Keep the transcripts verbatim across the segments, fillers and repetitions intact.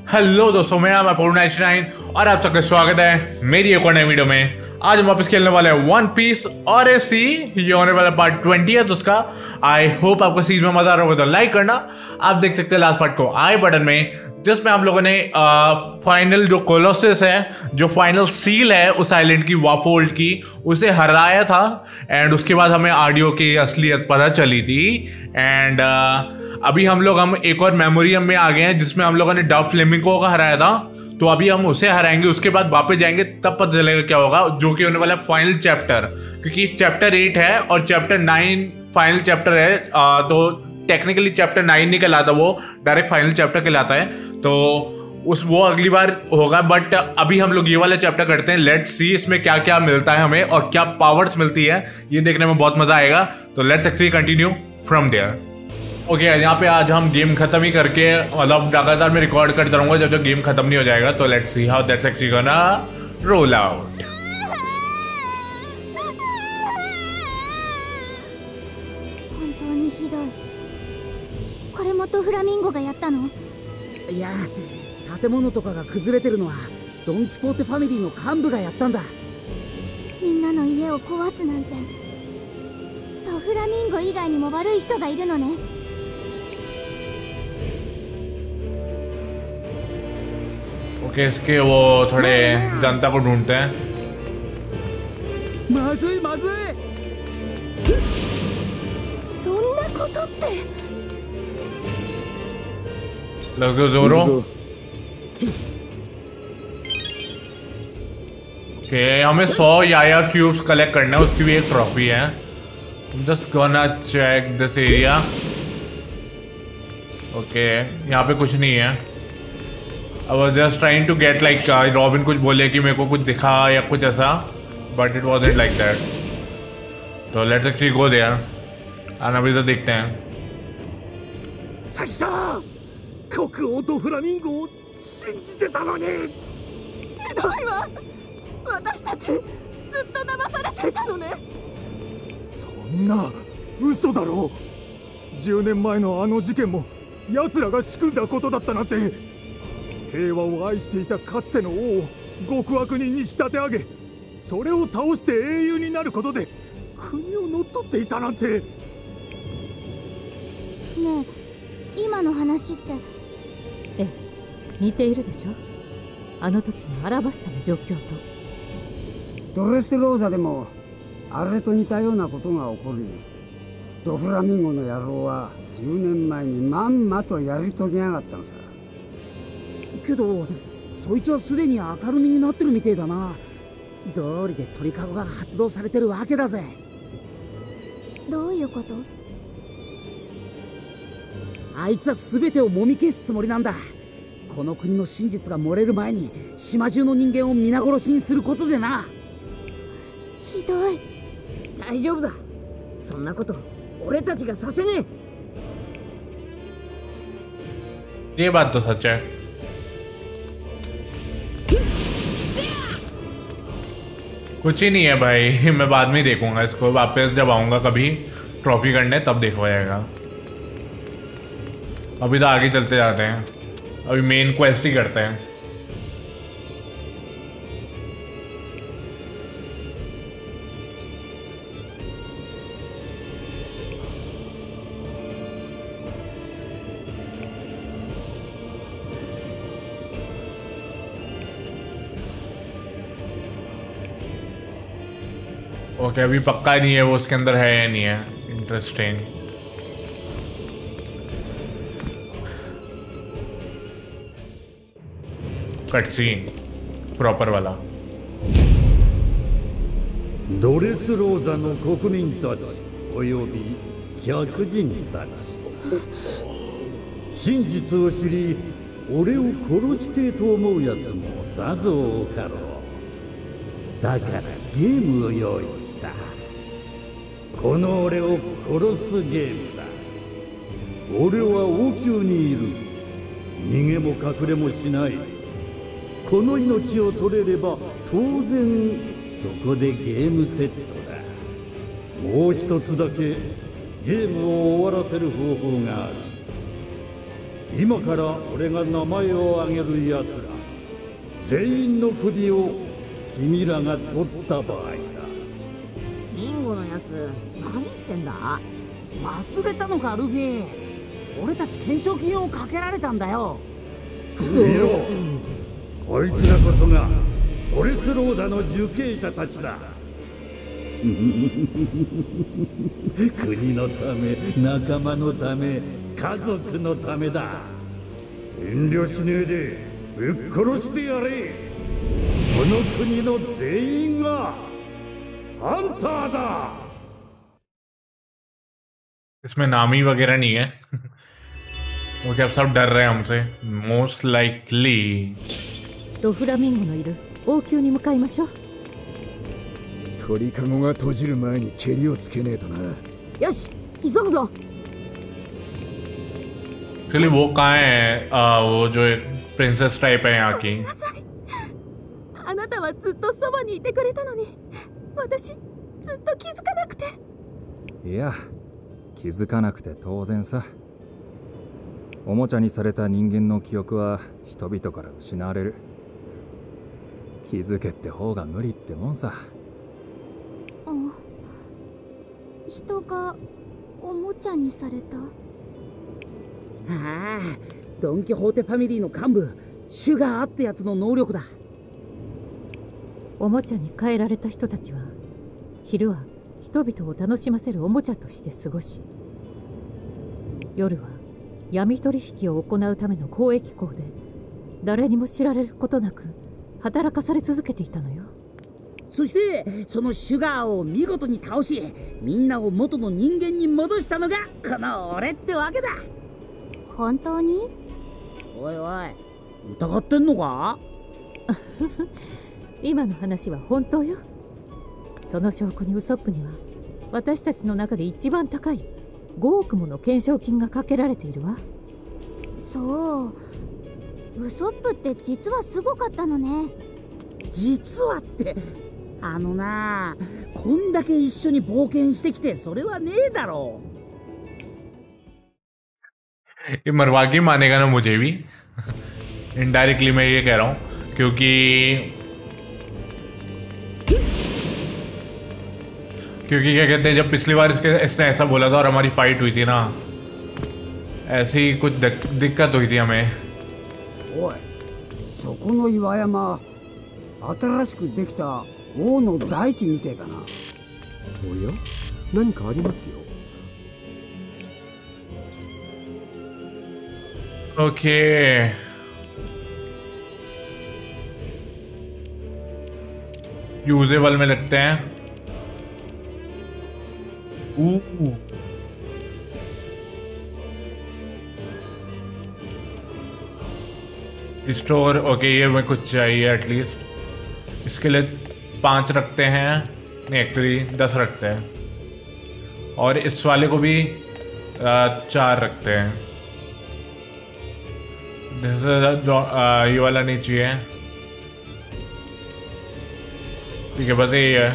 हेलो दोस्तों, मेरा नाम है पूर्ण नाइन और आप सबका स्वागत है मेरी एक और नई वीडियो में। आज हम वापस खेलने वाले हैं वन पीस और ए सी। ये होने वाला पार्ट ट्वेंटी है तो उसका आई होप आपको सीरीज में मजा आ रहा होगा, तो लाइक करना। आप देख सकते हैं लास्ट पार्ट को आई बटन में, जिसमें हम लोगों ने फाइनल जो कोलोसिस है, जो फाइनल सील है उस आइलैंड की, वाफोल्ड की, उसे हराया था। एंड उसके बाद हमें आरडीओ की असलियत पता चली थी। एंड uh, अभी हम लोग हम एक और मेमोरियम में आ गए हैं जिसमें हम लोगों ने डव फ्लेमिंगो का हराया था। तो अभी हम उसे हराएंगे, उसके बाद वापस जाएंगे, तब पता चलेगा क्या होगा, जो कि होने वाला है फाइनल चैप्टर। क्योंकि चैप्टर एट है और चैप्टर नाइन फाइनल चैप्टर है। आ, तो टेक्निकली चैप्टर नाइन नहीं कहलाता, वो डायरेक्ट फाइनल चैप्टर कहलाता है। तो उस वो अगली बार होगा, बट अभी हम लोग ये वाला चैप्टर करते हैं। लेट्स सी इसमें क्या क्या मिलता है हमें और क्या पावर्स मिलती है, ये देखने में बहुत मजा आएगा। तो let's actually continue from there. Okay okay, यहाँ पे आज हम गेम खत्म ही करके, मतलब लगातार मैं रिकॉर्ड करता रहूंगा जब तक गेम खत्म नहीं हो जाएगा। तो let's see how that's actually gonna roll out. いや、建物とかが崩れてるのはドン・キホーテファミリーの幹部がやったんだ。 みんなの家を壊すなんて、ドフラミンゴ以外にも悪い人がいるのね。 okay, इसके वो थोड़े जनता को ढूंढते हैं। まずいまずい。 そんなことって。 लग दो जोरो। ओके, हमें सौ याया क्यूब्स कलेक्ट करना है, उसकी भी एक ट्रॉफी है। Just gonna check this area. Okay, यहाँ पे कुछ नहीं है। I was just trying to get like, Robin कुछ बोले कि मेरे को कुछ दिखा या कुछ ऐसा, but it wasn't like that. तो let's actually go there and अभी तो देखते हैं। 国王とフラミンゴを信じてたのに。 ひどいわ。私たちずっと騙されていたのね。 そんな嘘だろう。じゅうねんまえのあの事件も奴らが仕組んだことだったなんて。平和を愛していたかつての王を極悪人に仕立て上げ、それを倒して英雄になることで国を乗っ取っていたなんて。 ねえ、今の話って。 ええ、似ているでしょ、あの時のアラバスタの状況と。 ドレスローザでもあれと似たようなことが起こる。ドフラミンゴの野郎はじゅうねんまえにまんまとやり遂げやがったのさ。 けどそいつはすでに明るみになってるみてえだな。道理で鳥かごが発動されてるわけだぜ。 どういうこと？ あいつは全てをもみ消すつもりなんだ。この国の真実が漏れる前に島中の人間を皆殺しにすることでな。 ひどい。 大丈夫だ、そんなこと俺たちがさせねえ。ये बात तो सच है। कुछ ही नहीं है भाई, मैं बाद में देखूंगा इसको, वापस जब आऊंगा कभी ट्रॉफी करने तब देखा जाएगा। अभी तो आगे चलते जाते हैं, अभी मेन क्वेस्ट ही करते हैं। ओके, अभी पक्का नहीं है वो उसके अंदर है या नहीं है। इंटरेस्टिंग। कट सीन प्रॉपर वाला। ドレスローザの国民たちおよび客人たち、真実を知り俺を殺してと思うやつもさぞ多かろう。だからゲームを用意した。この俺を殺すゲームだ。俺は王宮にいる。逃げも隠れもしない。この命を取れれば当然そこでゲームセットだ。もう一つだけゲームを終わらせる方法がある。 今から俺が名前を挙げるやつら全員の首を君らが取った場合だ。 リンゴのやつ何言ってんだ。忘れたのかルフィ。俺たち懸賞金をかけられたんだよ。 見ろ、こいつらこそがフォレスローザの受刑者たちだ。国のため、仲間のため、家族のためだ。遠慮しねえでぶっ殺してやれ。この国の全員がハンターだ。 इसमें नामी वगैरह नहीं है। वो क्या सब डर रहे हैं हमसे मोस्ट लाइकली। ドフラミンゴのいる王宮に向かいましょう。 鳥かごが閉じる前にケリをつけねえとな。 よし、急ぐぞ。 एक्चुअली वो कहाँ है आ, वो जो प्रिंसेस टाइप है यहाँ की। あなたはずっとそばにいてくれたのに、私ずっと気づかなくて。 いや、気づかなくて当然さ。おもちゃにされた人間の記憶は人々から失われる。気づけって方が無理ってもんさ。 人がおもちゃにされた。 ああ、ドン・キホーテファミリーの幹部シュガーってやつの能力だ。 おもちゃに変えられた人たちは昼は人々を楽しませるおもちゃとして過ごし、夜は闇取引を行うための交易港で誰にも知られることなく働かされ続けていたのよ。 そしてそのシュガーを見事に倒し、みんなを元の人間に戻したのがこの俺ってわけだ。 本当に？ おいおい、疑ってんのか？ 今の話は本当よ。その証拠にウソップには私たちの中で一番高いごおくもの懸賞金がかけられているわ。 そう、ウソップって実はすごかったのね。 実はってあのな、こんだけ一緒に冒険してきてそれはねえだろう。 ये मरवा के मानेगा ना मुझे भी। इनडायरेक्टली मैं ये कह रहा हूँ क्योंकि क्योंकि क्या कहते हैं, जब पिछली बार इसके इसने ऐसा बोला था और हमारी फाइट हुई थी ना, ऐसी कुछ दिक्कत हुई थी हमें। おい、そこの岩山、新しくできた王の大地みてえだな。 おや、何かありますよ。 ओके यूजेबल में लगते हैं। स्टोर ओके, ये मैं कुछ चाहिए एटलीस्ट। इसके लिए पांच रखते हैं, नहीं एक्चुअली दस रखते हैं, और इस वाले को भी आ, चार रखते हैं। जो आ, ये वाला नहीं चाहिए, ठीक है, बस यही है।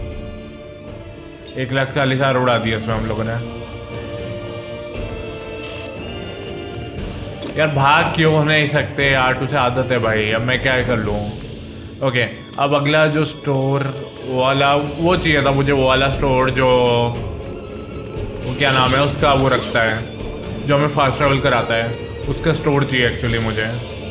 एक लाख चालीस हजार उड़ा दिया इसमें हम लोगों ने। यार भाग क्यों नहीं सकते, आटू से आदत है भाई, अब मैं क्या कर लूँ। ओके, अब अगला जो स्टोर वाला वो चाहिए था मुझे, वो वाला स्टोर जो वो क्या नाम है उसका, वो रखता है जो हमें फास्ट ट्रैवल कराता है, उसका स्टोर चाहिए एक्चुअली मुझे।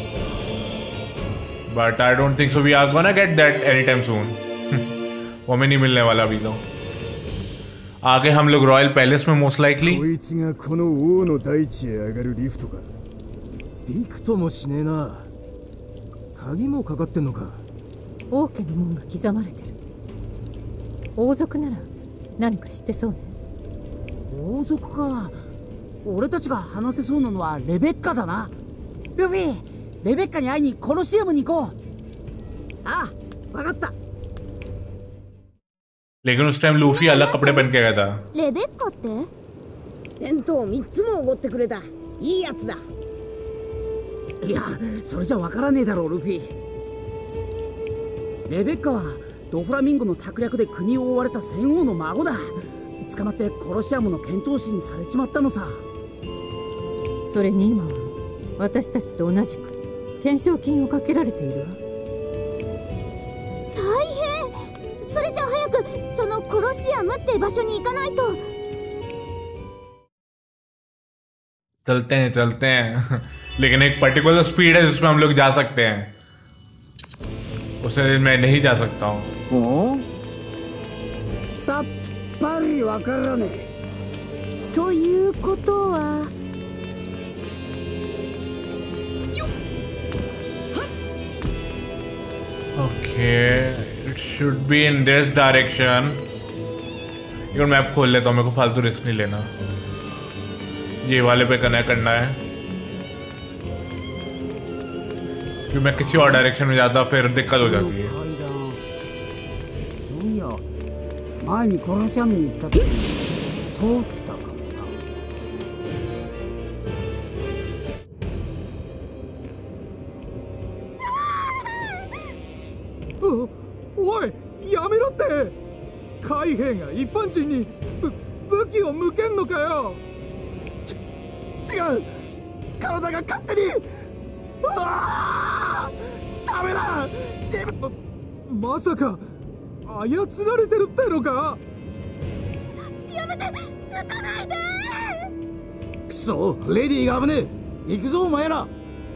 But I don't think so we are gonna get that any time soon. वो हमें नहीं मिलने वाला अभी तो। आगे हम लोग रॉयल पैलेस में मोस्ट लाइकली। こいつがこの王の大地へ上がるリフトか。びくともしねえな。鍵もかかってんのか。 王家の門が刻まれてる。王族なら何か知ってそうね。 王族か。俺たちが話せそうなのはレベッカだな。ルフィ、レベッカに会いにコロシアムに行こう。ああ、わかった。 लेकिन उस टाइम लूफी अलग कपड़े पहन के गया था। レベッカって弁当みっつもおごってくれたいいやつだ。いや、それじゃわからねえだろうルフィ。レベッカはドフラミンゴの策略で国を追われた戦王の孫だ。捕まってコロシアムの剣闘士にされちまったのさ。 それに今は私たちと同じく懸賞金をかけられているわ。 大変。それじゃ早くそのコロシアムって場所に行かないと。 चलते हैं चलते हैं लेकिन एक पर्टिकुलर स्पीड है जिसमें हम लोग जा सकते हैं, उसे मैं नहीं जा सकता हूँ। さっぱりわからねえ。 ということは Okay, it should be in this direction. एक बार मैप खोल लेता हूँ, मेरे को फालतू रिस्क नहीं लेना। ये वाले पे कनेक्ट करना है क्योंकि मैं किसी और डायरेक्शन में जाता फिर दिक्कत हो जाती है। そういや前にコロシアムに行った時通ったかもな。 おおい、やめろって。海兵が一般人にぶ武器を向けんのかよ。ち違う、体が勝手に。うわー、ダメだ。自分ま、まさか操られてるってのか。 やめて、撃たないで。 くそ、レディーが危ねえ。行くぞお前ら。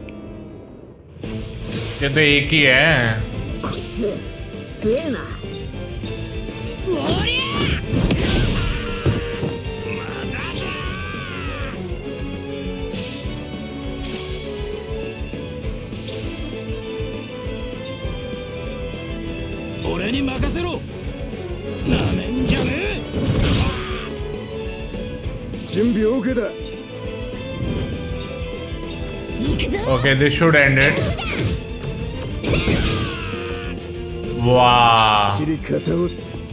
ये तो एक ही है। こいつ強えな。おりゃ俺に任せろ。なめんじゃねえ。準備 OK だ。 Okay, this should end it. Wow. 切り方を。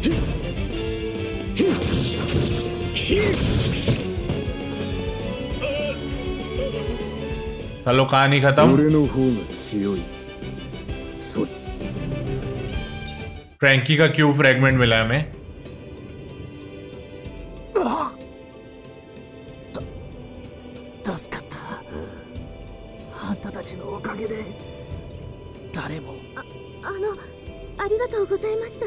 चलो कहानी खत्म। 俺の方が強い。そ फ्रैंकी का क्यूब फ्रैगमेंट मिला है हमें। 助かった。あんたたちのおかげで誰も。 あの、ありがとうございました。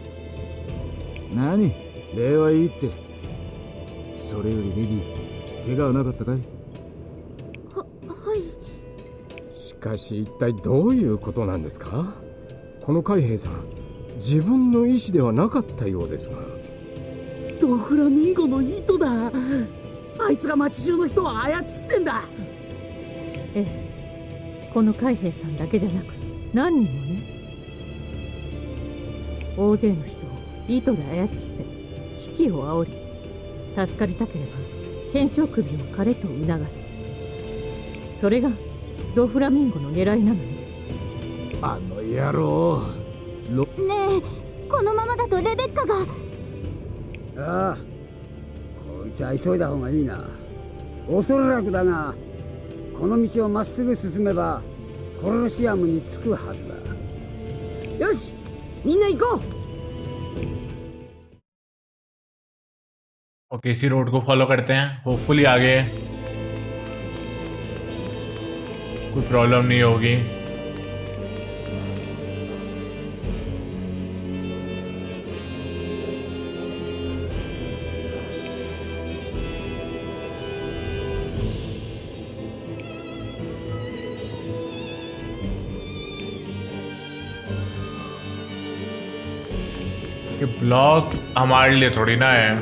何、礼はいいって。それよりレディー、怪我はなかったかい？ は、はい。 しかし一体どういうことなんですか？この海兵さん、自分の意思ではなかったようですが。 ドフラミンゴの糸だ。あいつが町中の人を操ってんだ。 ええ、この海兵さんだけじゃなく何人もね。大勢の人を糸で操って危機を煽り、助かりたければ懸賞首を枯れと促す。それがドフラミンゴの狙いなのよ。 あの野郎。 ねえ、このままだとレベッカが。 ああ、こいつは急いだ方がいいな。おそらくだが、この道をまっすぐ進めばコロシアムに着くはずだ。 よし、みんな行こう。 ओके, इसी रोड को फॉलो करते हैं। होपफुली आगे कोई प्रॉब्लम नहीं होगी। ये ब्लॉक हमारे लिए थोड़ी ना है।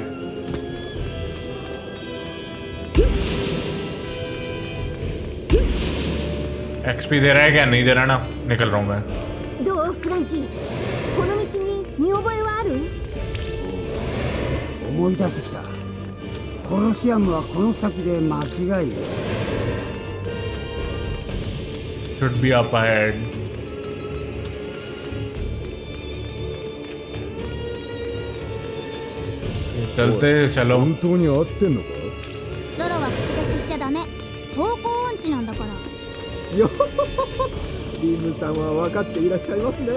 एक्सपी दे रहा है क्या? नहीं दे रहा ना, निकल रहा हूँ मैं। どうフランキー、この道に見覚えはある？ 思い出してきた。コロシアムはこの先で間違いない。 Should be up ahead. चलते चलो। 本当に合ってんのか？ ゾロは口出ししちゃダメ。方向音痴なんだから。 よリムさんは分かっていらっしゃいますね。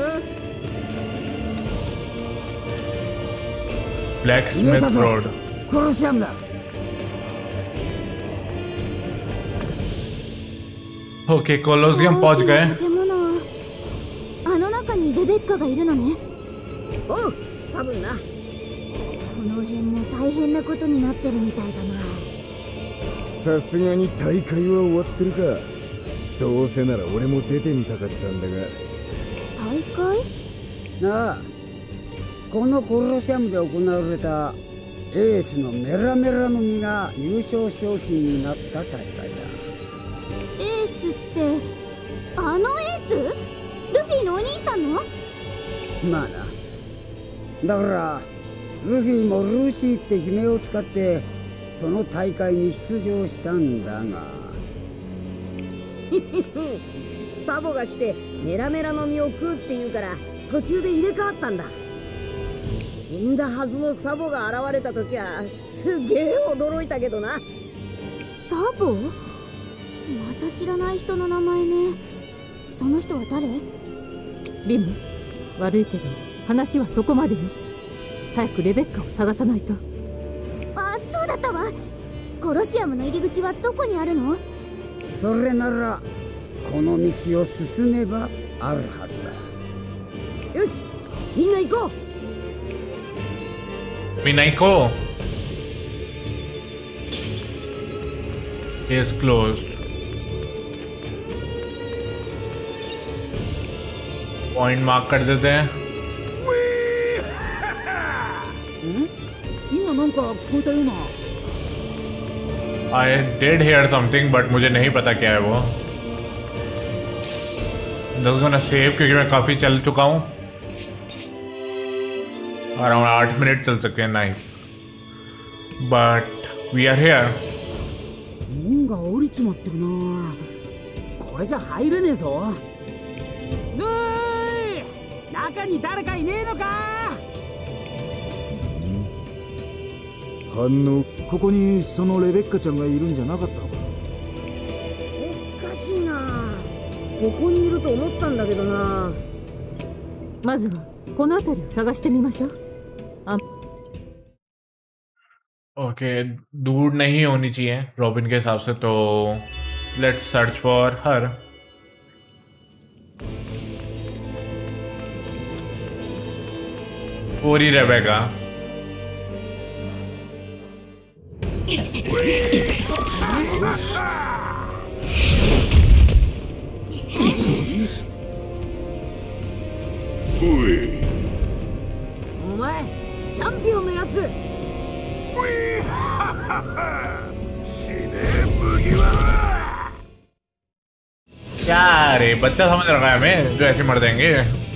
Blacksmith Road。 コロシアムだ。 ओके कोलोसियम पहुंच गए। 建物あの中にレベッカがいるのね。 おう、多分な。 この辺も大変なことになってるみたいだな。 さすがに大会は終わってるか。どうせなら俺も出てみたかったんだが。 大会？ なあ、このコロシアムで行われたエースのメラメラの実が優勝賞品になった大会だ。 エースってあのエース？ルフィのお兄さんの？ まあな。だからルフィもルーシーって姫を使ってその大会に出場したんだがサボが来てメラメラの実を食うって言うから途中で入れ替わったんだ。死んだはずのサボが現れた時はすげえ驚いたけどな。 サボ？また知らない人の名前ね。その人は誰？ リム、悪いけど話はそこまでよ。早くレベッカを探さないと。 あ、そうだったわ。コロシアムの入り口はどこにあるの？ それならこの道を進めばあるはずだ。 よし、みんな行こう。 みんな行こう。Case closed. पॉइंट मार्क कर देते हैं। 今なんか聞こえたよな。 I did hear something but मुझे नहीं पता क्या है वो। Just gonna save क्योंकि मैं काफी चल चुका हूँ। अराउंड आठ मिनट चल चुके हैं। Nice but we are here. 門が降りちまってるな。これじゃ入れねえぞ。ぬーい、中に誰かいねえのか。 反応。ここにそのレベッカちゃんがいるんじゃなかったのか。 おかしいな。ここにいると思ったんだけどな。 まずはこの辺りを探してみましょう。あ、 okay okay, दूर नहीं होनी चाहिए रॉबिन के हिसाब से, तो लेट्स सर्च फॉर हर। पूरी रेबेका। お前チャンピオンのやつ。 क्या रे बच्चा समझ रखा है हमें जो ऐसे मर जाएंगे।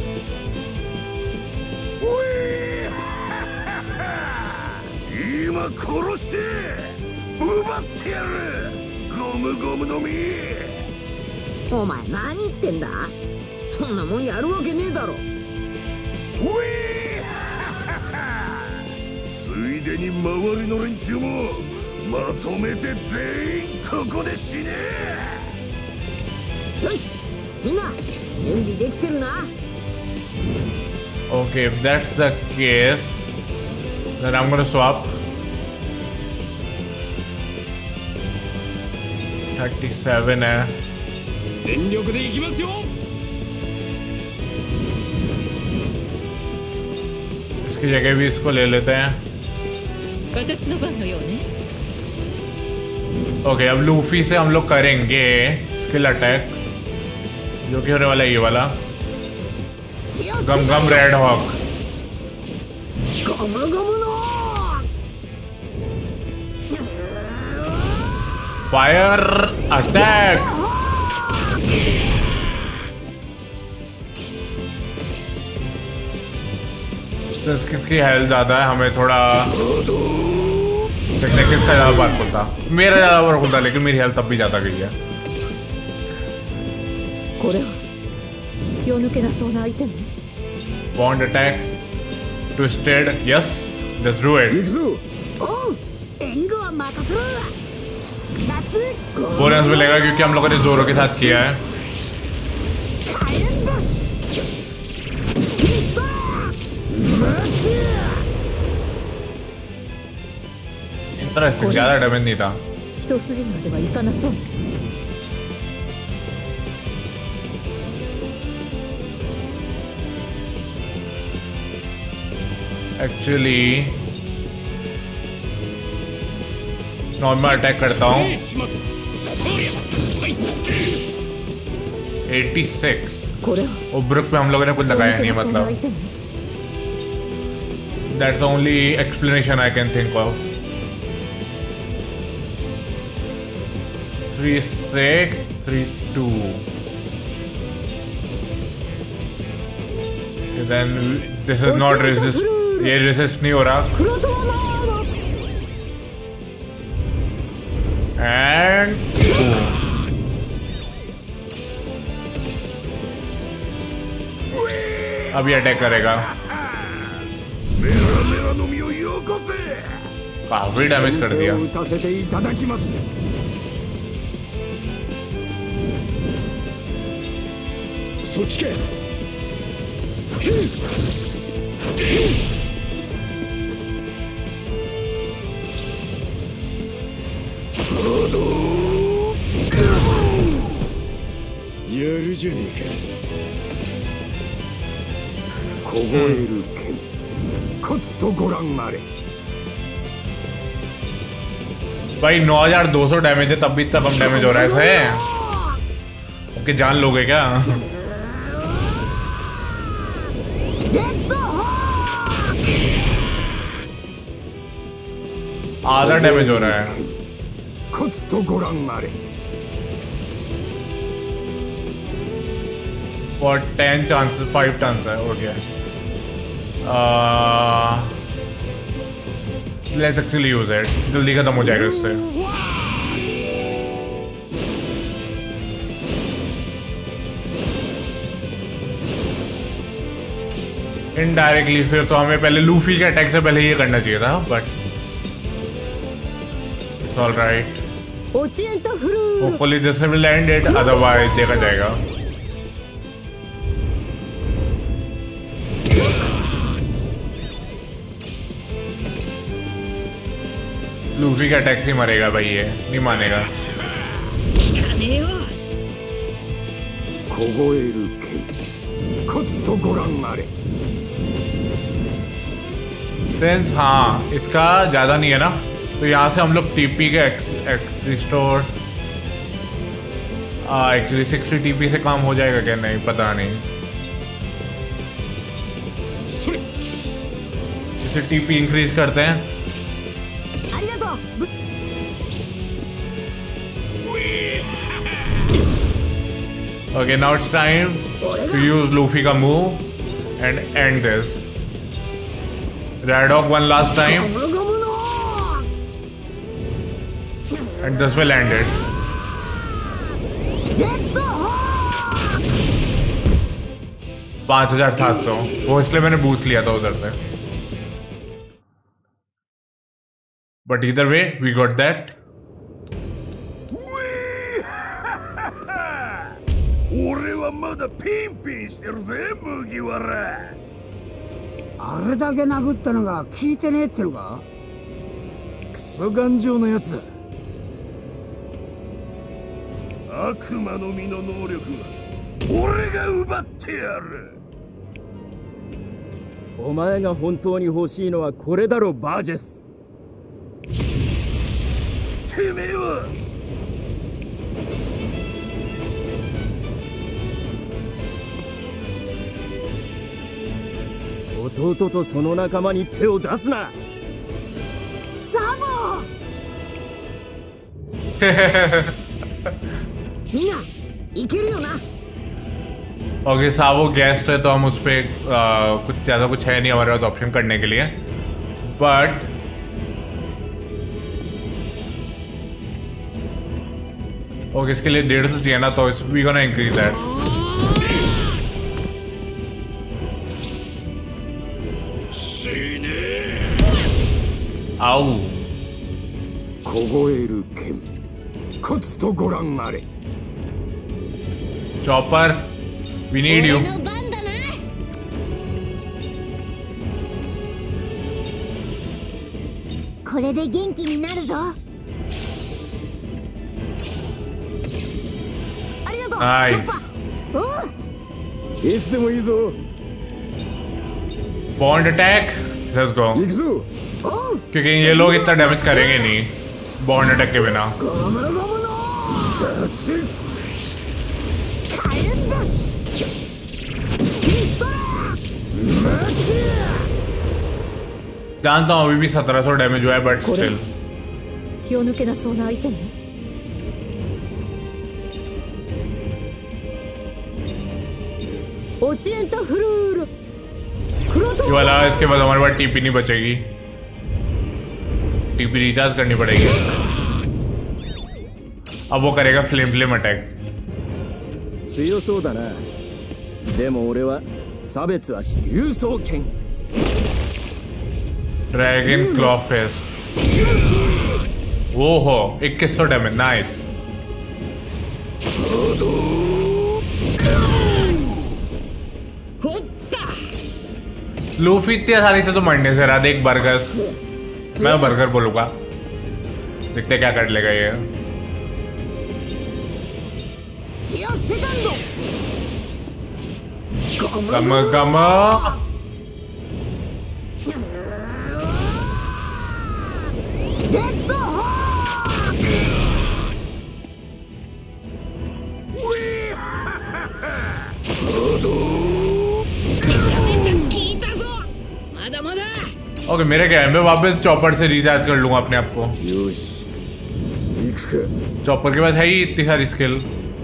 お前何言ってんだ。そんなもんやるわけねえだろ。 ついでに周りの連中もまとめて全員ここで死ね。 よし、みんな準備できてるな。 Okay, if that's the case, then I'm gonna swap. thirty-seven है। 全力で行きますよ。 इसकी जगह भी इसको ले लेते हैं। 私の番のようね。 ओके okay, अब लूफी से हम लोग करेंगे स्किल अटैक, जो कि होने वाला है ये वाला gum gum red hawk. Fire attack. किसकी हेल्थ ज्यादा है, हमें थोड़ा देखने किसका ज्यादा पावरफुल था। मेरा ज्यादा पावरफुल था लेकिन मेरी हेल्थ तब भी ज्यादा गई है। これは気を抜けなそうな相手ね。 Bond attack twisted. Yes, let's do it. 行くぞ。おう、援護は任せろ。 bonus मिलेगा क्योंकि हम लोगों ने जोरो के साथ किया है। इंटरेस्टिंग, ज्यादा डैमेज नहीं था। 一筋縄ではいかなそうね。 एक्चुअली नॉर्मल अटैक करता हूँ। छियासी उब्रुक पे हम लोगों ने कुछ लगाया नहीं है, मतलब that's the only explanation I can think of. Three six three two then this is not resist, ये रेजिस्ट नहीं हो रहा। एंड अभी अटैक करेगा। काफी डैमेज कर दिया। भाई नौ हज़ार दो सौ डैमेज है, तब भी इतना कम डैमेज हो रहा है इसे। आपकी जान लोगे क्या? आधा डैमेज हो रहा है। और टेन चांसेस फाइव चांस है। Okay let's actually use it, जल्दी खत्म हो जाएगा इससे। इनडायरेक्टली फिर तो हमें पहले लूफी के अटैक से पहले ये करना चाहिए था, but it's all right. Hopefully this will end it, otherwise देखा जाएगा। लूफी का अटैक से ही मरेगा भाई, ये नहीं मानेगा। सेंस हाँ इसका ज्यादा नहीं है ना, तो यहाँ से हम लोग टीपी के रिस्टोर एक्चुअली सिक्सटी टीपी से काम हो जाएगा क्या? नहीं पता नहीं। इसे टीपी इंक्रीज करते हैं। Okay, now it's time to use Luffy ka move and end this. Radok one last time, and this will end it. पांच हजार सात सौ वो इसलिए मैंने बूस्ट लिया था उधर से, but either way we got that. あれだけ殴ったのが効いてねえってのか？クソ頑丈なやつだ。 悪魔の実の能力は俺が奪ってやる。 お前が本当に欲しいのはこれだろバージェス。 てめえは弟とその仲間に手を出すな。 サボみんないけるよな。 okay Sabo guest है तो हम उस पर कुछ ज़्यादा कुछ है नहीं हमारे पास ऑप्शन करने के लिए, बट ओके इसके लिए डेढ़ सौ चाहिए ना, तो इस वी गोना इंक्रीज दैट। आओ Chopper we need you. Nice bond attack let's go. क्योंकि ये लोग इतना डैमेज करेंगे नहीं बॉन्ड अटैक के बिना। जानता हूँ अभी भी सत्रह सौ डैमेज हुआ है बट स्टिल। 気を抜けなそうな相手ね。オチエンタフルール。 ये वाला इसके बाद हमारे पास टीपी नहीं बचेगी, टीपी रिचार्ज करनी पड़ेगी। अब वो करेगा flame flame attack. 強そうだな。でも俺は差別はし竜装剣。 dragon claw fist. वो हो इक्कीस सौ डैमेज नाइस। लूफी इतनी आसानी से तो मरने से रहा। देख बर्गर, मैं बर्गर बोलूंगा, देखते क्या कर लेगा ये। कम कम ओके okay, मेरे क्या है, मैं वापस चॉपर से रिचार्ज कर लूंगा अपने आप को। चॉपर के पास है ही इतनी सारी skill.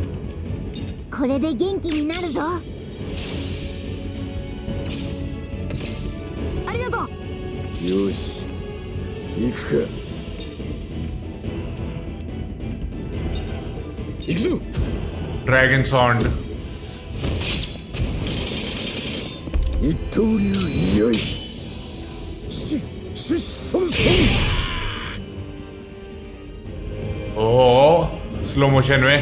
Dragon sound. Oh slow motion में।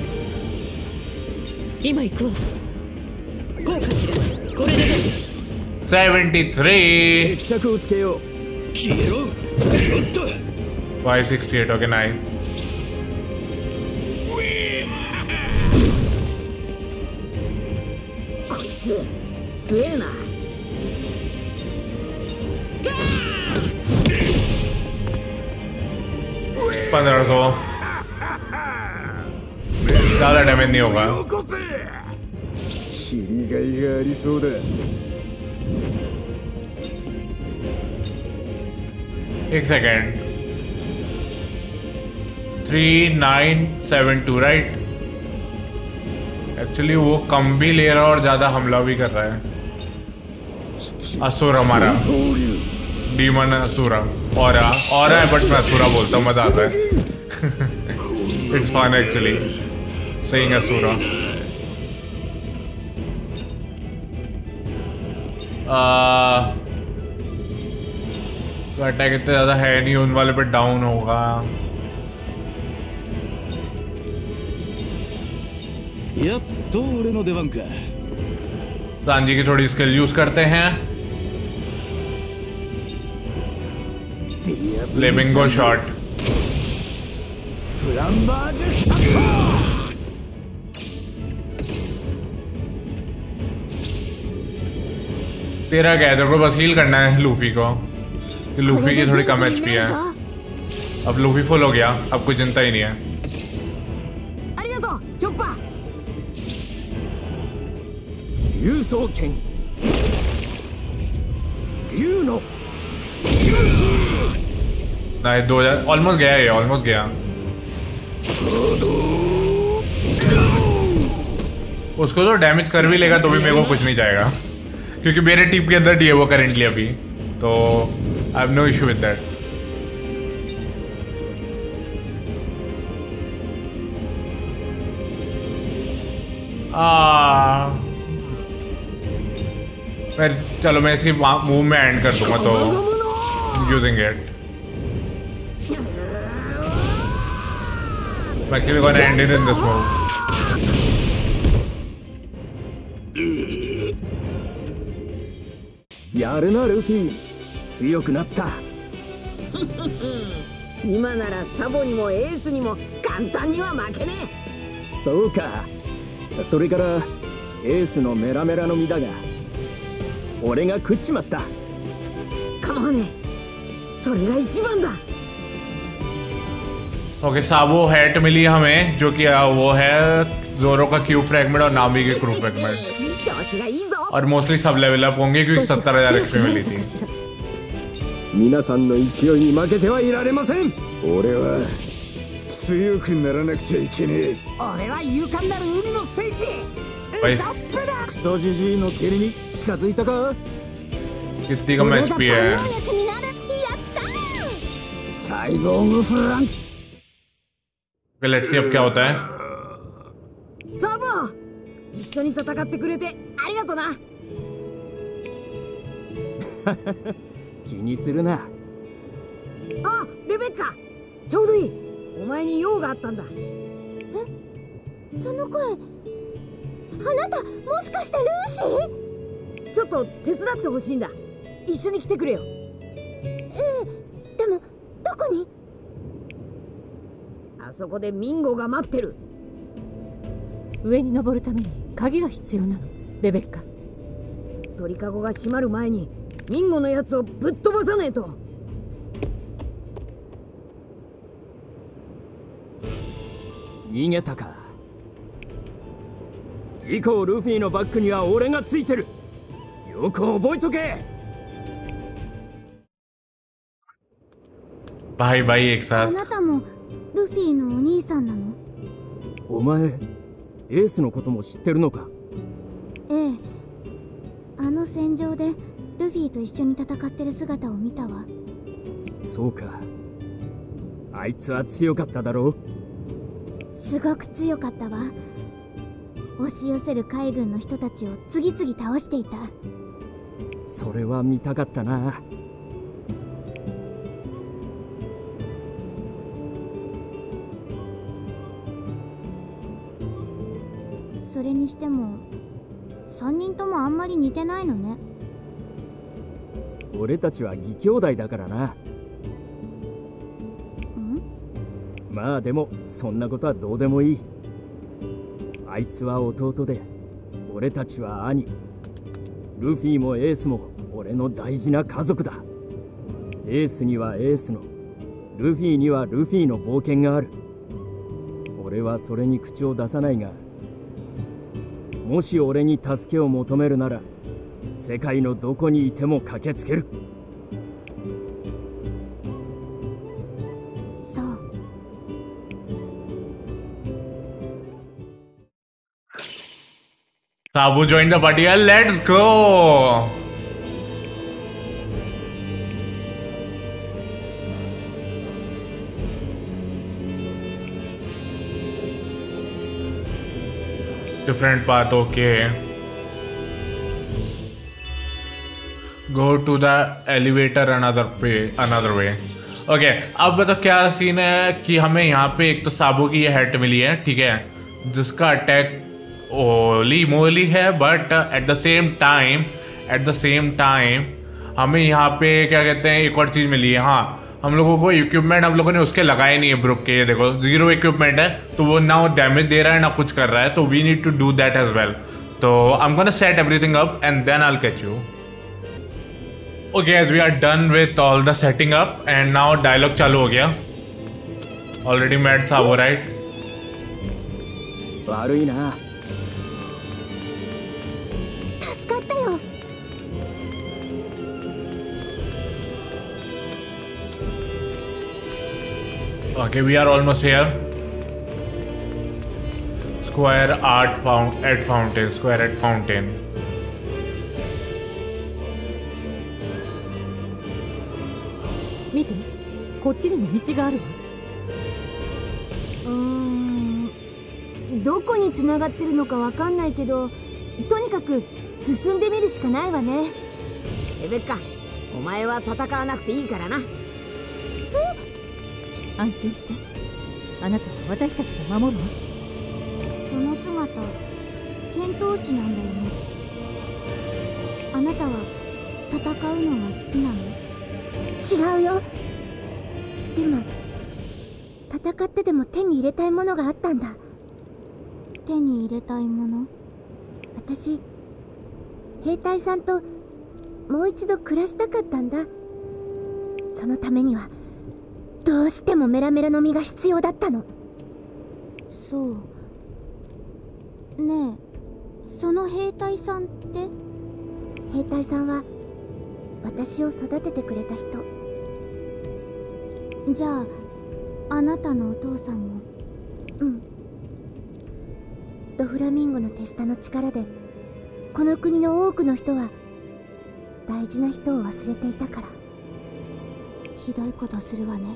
Seventy three five sixty eight okay nice. पंद्रह सौ ज्यादा डैमेज नहीं होगा। एक second, three nine seven two right. Actually वो कम भी ले रहा है और ज्यादा हमला भी कर रहा है। असुर हमारा डीमन असुरा और और है बट मैं असुरा बोलता हूँ, मजा आता है। It's fun actually saying Asura. Attack इतना ज्यादा है नहीं, उन वाले पे डाउन होगा। सांजी की थोड़ी स्किल यूज करते हैं। Flamingo shot. तेरा क्या है, तेरे को बस हील करना है लूफी को। लूफी की थोड़ी कम एचपी है। अब लूफी फुल हो गया, अब कोई चिंता ही नहीं है। नहीं दो हजार ऑलमोस्ट गया है, ऑलमोस्ट गया। उसको तो डैमेज कर भी लेगा तो भी मेरे को कुछ नहीं जाएगा, क्योंकि मेरे टीम के अंदर डी है वो करेंटली अभी, तो I have no issue with that. आ मैं चलो मैं इसकी मूव में एंड कर दूंगा तो using it. I'm actually gonna end it in this move. यारना लूफी, 強くなった。 今ならサボにもエースにも簡単には負けねえ。 そうか。それからエースのメラメラの実だが、俺が食っちまった。 構わねえ。それが一番だ。 ओके साबो हैट मिली हमें जो कि वो है जोरो का क्यूब फ्रैगमेंट और नामी के क्रूब फ्रैगमेंट और मोस्टली सब लेवल अप होंगे क्योंकि सत्तर हजार एक्सपी मिली थी। 皆さんの勢いに負けてはいられません。 俺は強くならなくちゃいけねえ。 俺は勇敢なる海の戦士。 भाई クソジジイの蹴りに近づいたか。 कितनी का मैच भी है। サイボーグフランク。 लेट्स सी अब क्या होता है। サボ、一緒に戦ってくれてありがとな。 気にするな。 あ、レベッカ、ちょうどいい。お前に用があったんだ。 え、その声、あなたもしかしてルーシー？ ちょっと手伝ってほしいんだ。一緒に来てくれよ。 ええ、でもどこに？ あそこでミンゴが待ってる。 上に登るために鍵が必要なの、レベッカ。 鳥かごが閉まる前にミンゴのやつをぶっ飛ばさねえと。 逃げたか。以降ルフィのバックには俺がついてる。よく覚えとけ。 バイバイエクサ。 あなたもルフィのお兄さんなの？ お前エースのことも知ってるのか？ ええ、あの戦場でルフィと一緒に戦ってる姿を見たわ。 そうか。あいつは強かっただろう？ すごく強かったわ。押し寄せる海軍の人たちを次々倒していた。 それは見たかったな。 それにしてもさんにんともあんまり似てないのね。 俺たちは義兄弟だからな。 ん？ まあでもそんなことはどうでもいい。あいつは弟で俺たちは兄。ルフィもエースも俺の大事な家族だ。エースにはエースの、ルフィにはルフィの冒険がある。俺はそれに口を出さないが、もし俺に助けを求めるなら世界のどこにいても駆けつける。 そう。 Sabu joined the party. Let's go. Different path, okay. Go to the elevator another way, another way. Okay, अब तो क्या सीन है कि हमें यहाँ पे एक तो साबू की ये हेड मिली है, ठीक है, जिसका अटैक ओली मोली है, but at the same time at the same time हमें यहाँ पे क्या कहते हैं एक और चीज़ मिली है। हाँ, हम लोगों को इक्विपमेंट हम लोगों ने उसके लगाए नहीं है ब्रुक के। ये देखो जीरो इक्विपमेंट है, तो वो ना वो डैमेज दे रहा है ना कुछ कर रहा है, तो we need to do that as well. तो I am gonna set everything up and then I will catch you. Okay, as we are done with all the setting up and now dialogue चालू हो गया। Already met Sabo right. 悪いな。 助かったよ。 Okay, we are almost here. Square art found at fountain. Square at fountain. 見て、こっちにも道があるわ。 うーん、どこに繋がってるのかわかんないけど、とにかく進んでみるしかないわね。 レベッカ、お前は戦わなくていいからな。 安心して、あなたは私たちが守るわ。 その姿、剣闘士なんだよね。あなたは戦うのが好きなの？ 違うよ。でも戦ってでも手に入れたいものがあったんだ。 手に入れたいもの？ 私兵隊さんともう一度暮らしたかったんだ。 そのためにはどうしてもメラメラの実が必要だったの。 そうねえ、その兵隊さんって？ 兵隊さんは私を育ててくれた人。 じゃああなたのお父さんも？ うん。ドフラミンゴの手下の力でこの国の多くの人は大事な人を忘れていたから。 ひどいことするわね。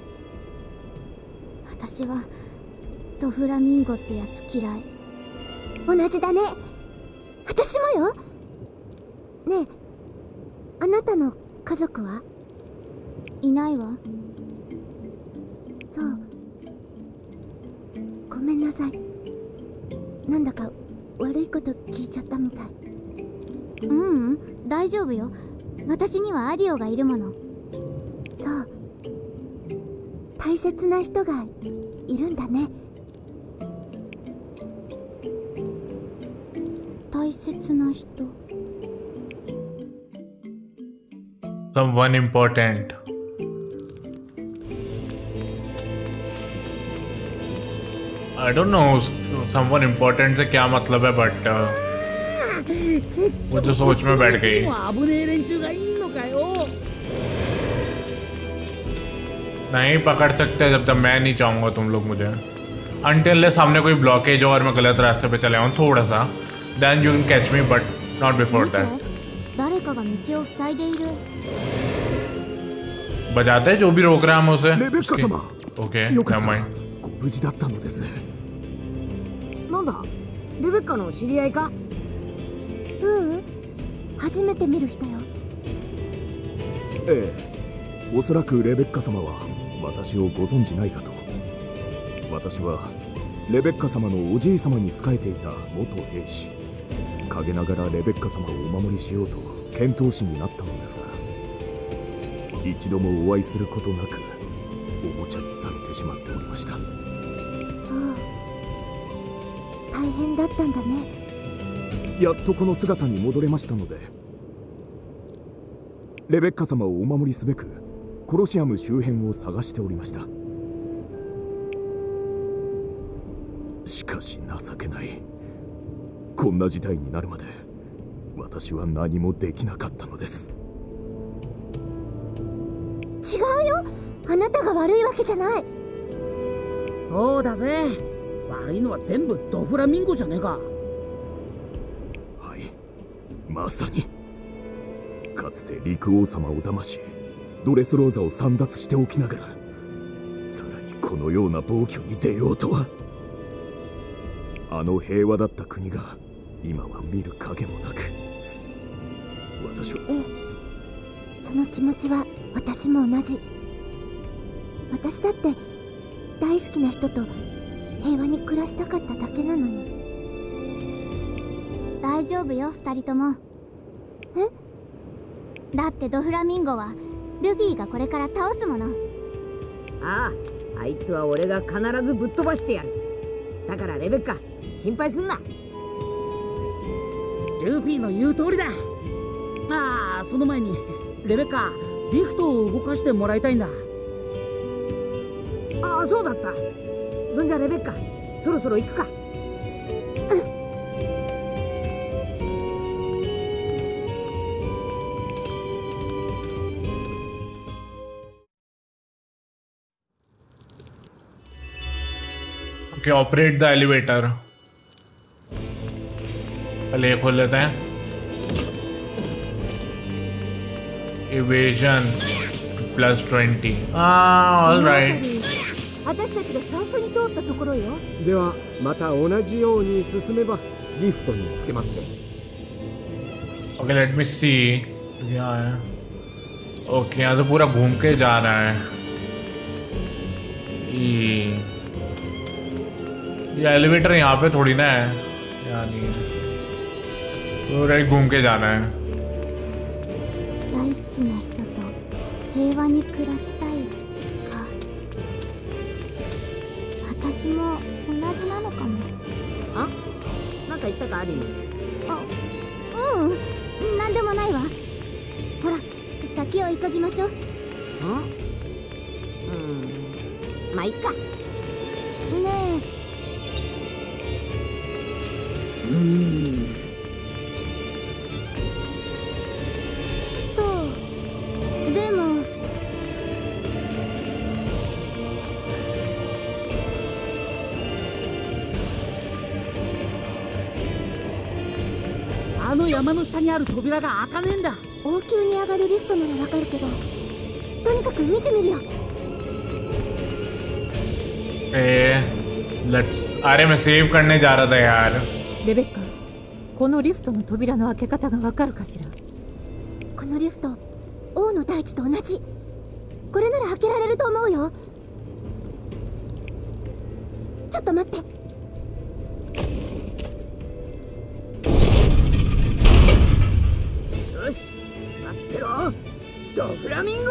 私はドフラミンゴってやつ嫌い。 同じだね。私もよ。ねえ、あなたの家族は？ いないわ。 そう。ごめんなさい。なんだか悪いこと聞いちゃったみたい。 ううん、大丈夫よ。私にはアディオがいるもの。 そう。大切な人がいるんだね。 大切な人。 Someone important. I don't know someone important से क्या मतलब है, but uh, वो जो सोच में बैठ गई. नहीं पकड़ सकते जब तक मैं नहीं चाहूंगा तुम लोग मुझे. Until सामने कोई ब्लॉकेज हो और मैं गलत रास्ते पे चले आऊँ थोड़ा सा, then you can catch me, but not before that. 誰かが道を塞いでいる。 बजाते हैं जो भी रोक रहा है हम उसे. レベッカ様。 Okay, よか never った。 mind. ご無事だったのですね。 なんだ、レベッカの知り合いか？ ううん、初めて見る人よ。 ええ、おそらくレベッカ様は私をご存じないかと。私はレベッカ様のおじい様に仕えていた元兵士。陰ながらレベッカ様をお守りしようと遣唐使になったのですが、一度もお会いすることなくおもちゃにされてしまっておりました。 そう、大変だったんだね。 やっとこの姿に戻れましたので、レベッカ様をお守りすべくコロシアム周辺を探しておりました。しかし情けない。こんな事態になるまで私は何もできなかったのです。 違うよ、あなたが悪いわけじゃない。 そうだぜ、悪いのは全部ドフラミンゴじゃねえか。 はい、まさに。かつて陸王様を騙しドレスローザを簒奪しておきながら、さらにこのような暴挙に出ようとは。あの平和だった国が今は見る影もなく、私は。 ええ、その気持ちは私も同じ。私だって大好きな人と平和に暮らしたかっただけなのに。 大丈夫よ、二人とも。 え？ だってドフラミンゴはルフィがこれから倒すもの。 ああ、あいつは俺が必ずぶっ飛ばしてやる。だからレベッカ、心配すんな。 ルフィの言う通りだ。ああ、その前にレベッカ、リフトを動かしてもらいたいんだ。 ああ、そうだった。そんじゃレベッカ、そろそろ行くか。 うん。 Okay, operate the elevator. पहले ये खोल लेते हैं. Evasion plus twenty. Ah, all right. 私たちが最初に通ったところよ。 ではまた同じように進めばリフトにつけますね。 Okay, let me see. क्या है? Okay, यहाँ से पूरा घूम के जाना है. ये ये एलिवेटर यहाँ पे थोड़ी ना है, यानी पूरा घूम के जाना है. 大好きな人と平和に暮らしたいか。私も同じなのかも。 あ、なんか言ったかアリム。 あ、ううん、なんでもないわ。ほら、先を急ぎましょう。 ん？ あいっか。ねえ。 うーん。 そう。でも。 あの山の下にある扉が開かねえんだ。 王宮に上がるリフトならわかるけど、とにかく見てみるよ。 えー、लेट्स अरे मैं सेव करने जा रहा था यार。 レベッカ、このリフトの扉の開け方がわかるかしら。 このリフト、王の大地と同じ。これなら開けられると思うよ。ちょっと待って。 よし、待ってろ、ドフラミンゴ。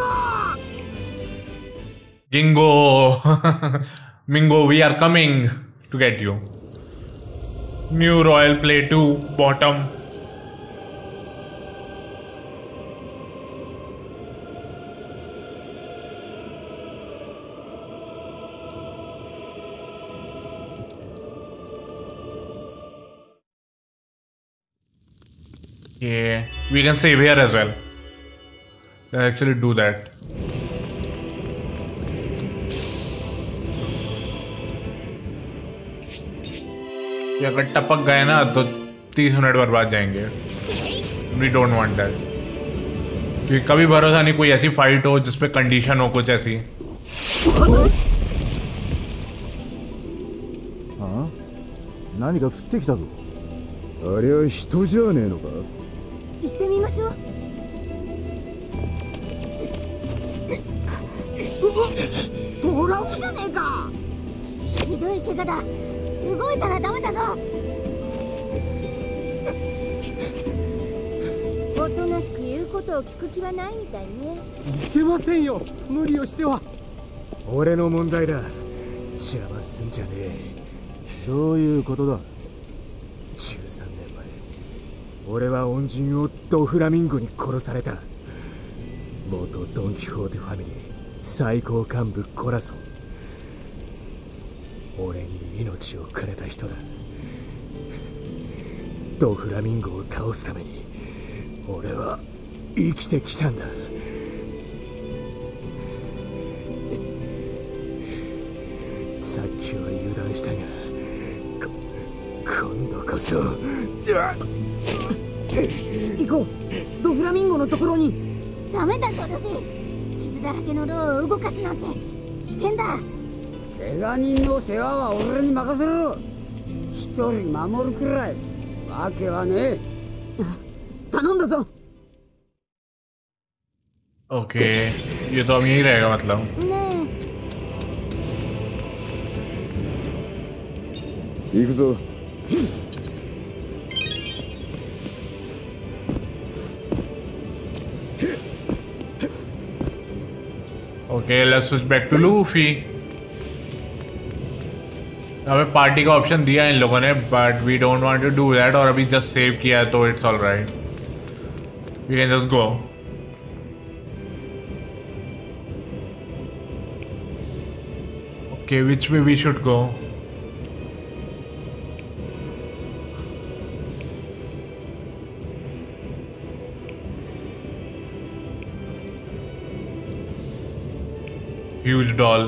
Gingo Mingo, we are coming to get you. New Royal Play two bottom. Yeah, we can save here as well. Let's actually do that. ये अगर टपक गए ना तो तीस मिनट बर्बाद जाएंगे। We don't want that. क्योंकि कभी भरोसा नहीं कोई ऐसी फाइट हो जिसपे कंडीशन हो कुछ ऐसी। हाँ? 何か降ってきたぞ。あれは人じゃねえのか。 行ってみましょう。 トラオじゃねえか。 ひどい怪我だ。動いたらダメだぞ。 おとなしく言うことを聞く気はないみたいね。 いけませんよ、無理をしては。俺の問題だ。邪魔すんじゃねえ。 どういうことだ。 じゅうさんねんまえ、俺は恩人をドフラミンゴに殺された。元ドン・キホーテファミリー最高幹部コラソン。俺に命をくれた人だ。ドフラミンゴを倒すために俺は生きてきたんだ。さっきは油断したが、こ今度こそ。 行こう、ドフラミンゴのところに。 ダメだぞルフィ、傷だらけのローを動かすなんて危険だ。 怪我人の世話は俺に任せろ。一人守るくらいわけはねえ。 頼んだぞ。 ओके, ये तो अब यहीं रहेगा मतलब। ねえ。行くぞ。 Okay, let's switch back to Luffy. हमें पार्टी का ऑप्शन दिया इन लोगों ने, but we don't want to do that. और अभी just save किया है तो it's all right. We can just go. Okay, which way we should go? Huge doll.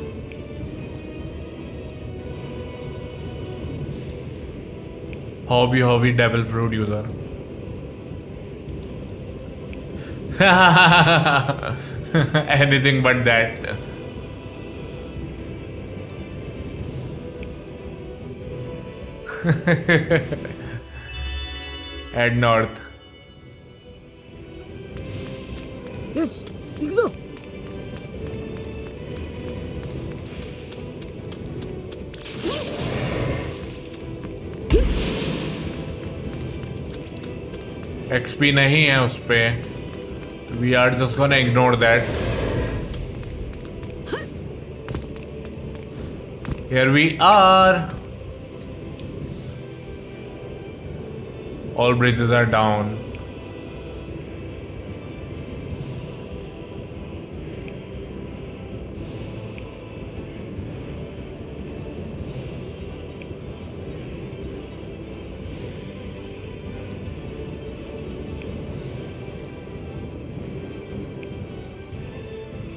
Hobby hobby devil fruit user. Anything but that. Head north. よし、行くぞ。 XP नहीं है उस पे। We are just gonna ignore that. Here we are. All bridges are down.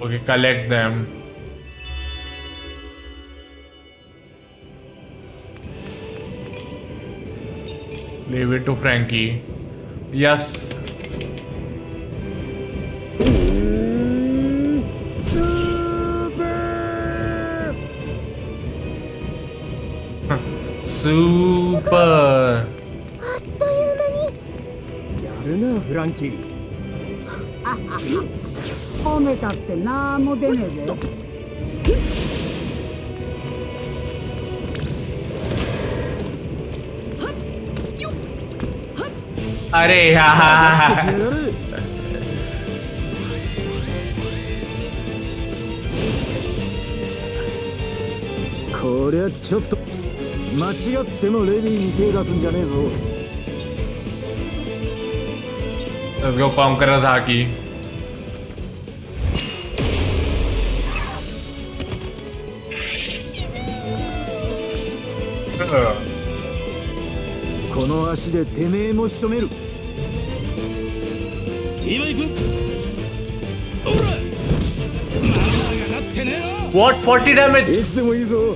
Okay, collect them. Leave it to Frankie. Yes. Super. あっという間に。 やるなフランキー。 褒めたってなんも出ねえぜ。 あれやこりゃちょっと間違ってもレディーに手出すんじゃねえぞ。 Let's go conquer Azaki. Uh. この足でてめえも仕留める。 今行く。ほら。まだがなってねえ What? forty damage? いつでもいいぞ。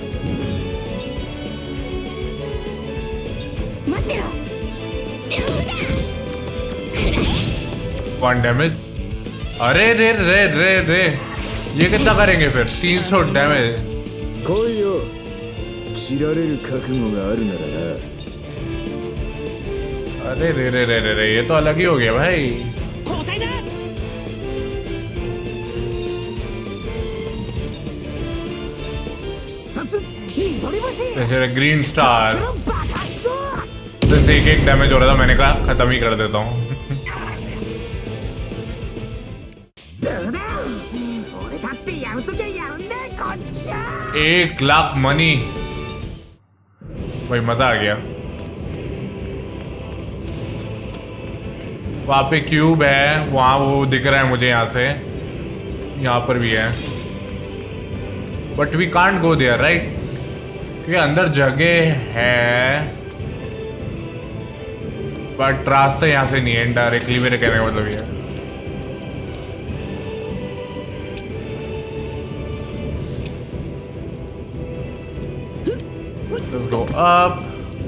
待ってろ。 One damage. अरे रे रे रे रे ये कितना करेंगे फिर? तीन सौ डैमेज. 来いよ。切られる覚悟があるならな。 अरे रे रे रे रे रे ये तो अलग ही हो गया भाई. Green star. एक एक डैमेज हो रहा था, मैंने कहा खत्म ही कर देता हूँ. एक लाख मनी भाई, मजा आ गया. वहाँ पे क्यूब है, वहाँ वो दिख रहा है मुझे यहाँ से. यहाँ पर भी है, but we can't go there right, क्योंकि अंदर जगह है बट रास्ता यहाँ से नहीं है डायरेक्टली. मेरे कहने का मतलब ये है. Let's go up.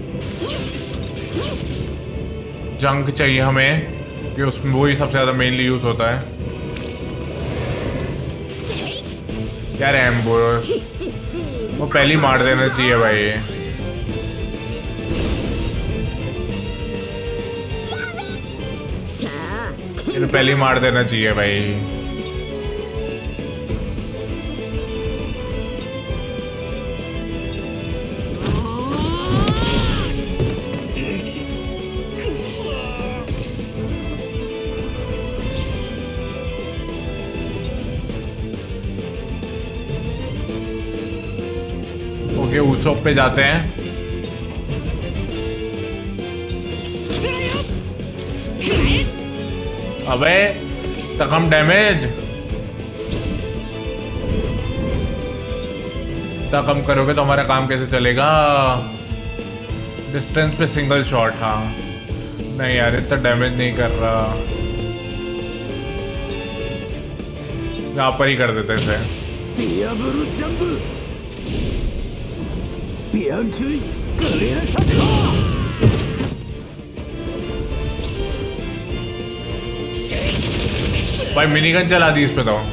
जंक चाहिए हमें, कि उसमें वही सबसे ज्यादा मेनली यूज होता है. क्या रैम्बो, वो पहले मार देना चाहिए भाई. इन्हें पहले मार देना चाहिए भाई. ओके, उस शॉप पे जाते हैं. अबे तो कम डैमेज तो कम करोगे तो हमारा काम कैसे चलेगा? डिस्टेंस पे सिंगल शॉट. हाँ नहीं यार, इतना डैमेज नहीं कर रहा. यहाँ पर ही कर देते थे. भाई मिनीगन चला दी इस पे तो.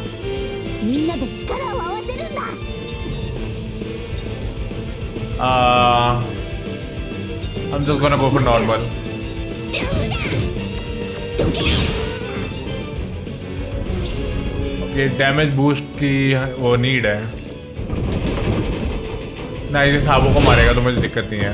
Uh, I'm just gonna go for normal. Okay, damage boost की वो नीड है. ना ये साबू को मारेगा तो मुझे दिक्कत नहीं है.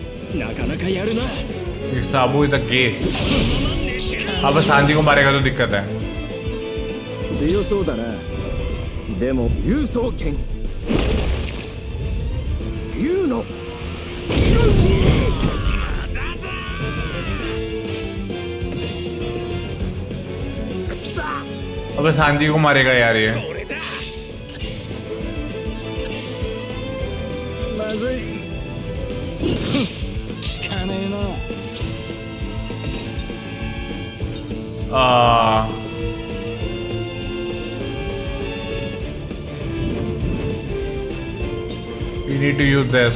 Sabo is a guest. अब सांजी को मारेगा तो दिक्कत है. 強そうだな。でも竜双剣。竜の。 अबे सांजी को मारेगा यार ये. I need to use this.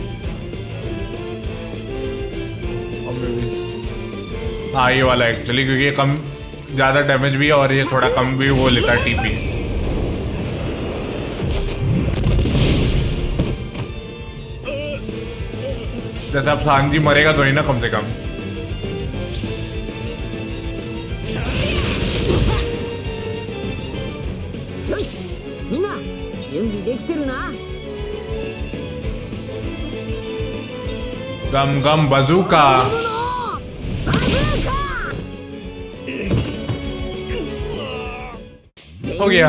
हाँ ये वाला एक्चुअली, क्योंकि ये कम ज्यादा डैमेज भी है और ये थोड़ा कम भी वो लेता है टीपी। जैसे अब सांजी मरेगा तो नहीं ना कम से कम। गम गम बजूका। हो गया।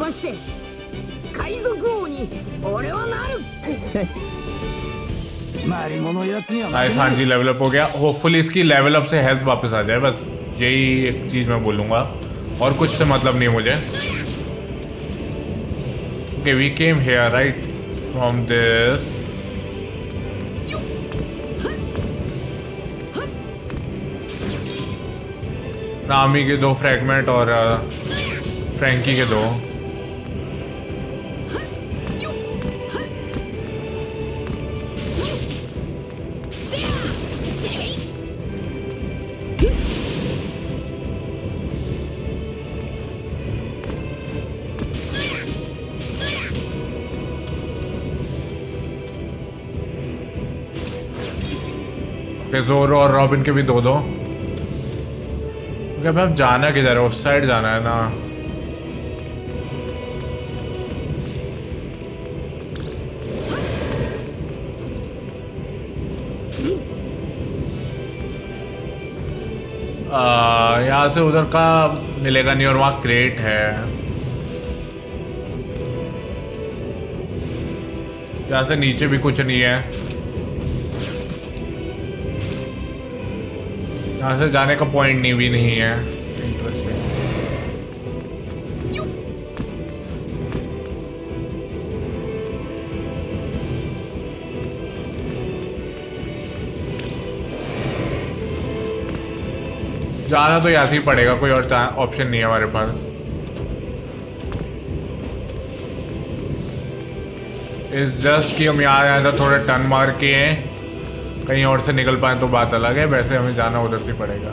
नाइस, सांजी लेवल अप हो गया। होपफुली इसकी लेवल अप से हेल्थ वापस आ जाए, बस यही एक चीज मैं बोलूंगा, और कुछ से मतलब नहीं मुझे। Okay, we came here, right? From this. नामी के दो फ्रैगमेंट और फ्रैंकी के दो। जोरो और रॉबिन के भी दो दो। अब अब जाना किधर है? उस साइड जाना है ना। यहाँ से उधर का मिलेगा नहीं, और वहाँ क्रेट है। यहाँ से नीचे भी कुछ नहीं है। यहाँ से जाने का पॉइंट नहीं भी नहीं है। जाना तो यहाँ से ही पड़ेगा, कोई और ऑप्शन नहीं है हमारे पास। इस जस्ट कि हम यहाँ आया था, थोड़ा टर्न मार के कहीं और से निकल पाए तो बात अलग है, वैसे हमें जाना उधर से पड़ेगा।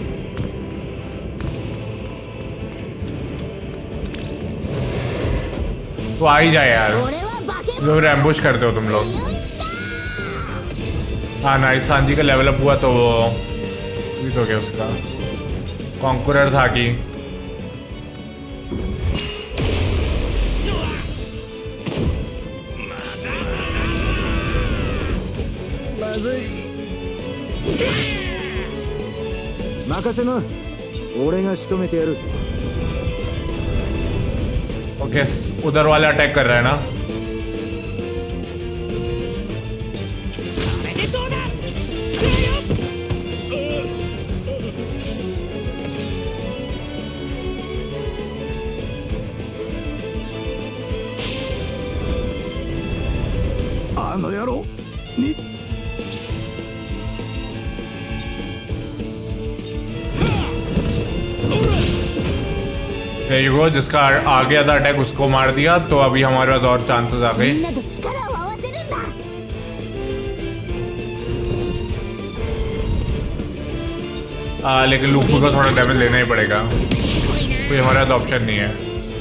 तो आ ही जाए यार, लोग एम्बुश करते हो तुम लोग। हाँ नाइस, सांजी का लेवल अप हुआ तो वो भी तो क्या उसका कॉन्कुरर था कि ओके उधर वाले अटैक कर रहा है ना। वो जिसका आ गया था अटैक उसको मार दिया, तो अभी हमारे पास और चांसेस आ गए। आ, लेकिन लूफी को थोड़ा डैमेज लेना ही पड़ेगा, कोई हमारे पास ऑप्शन नहीं है।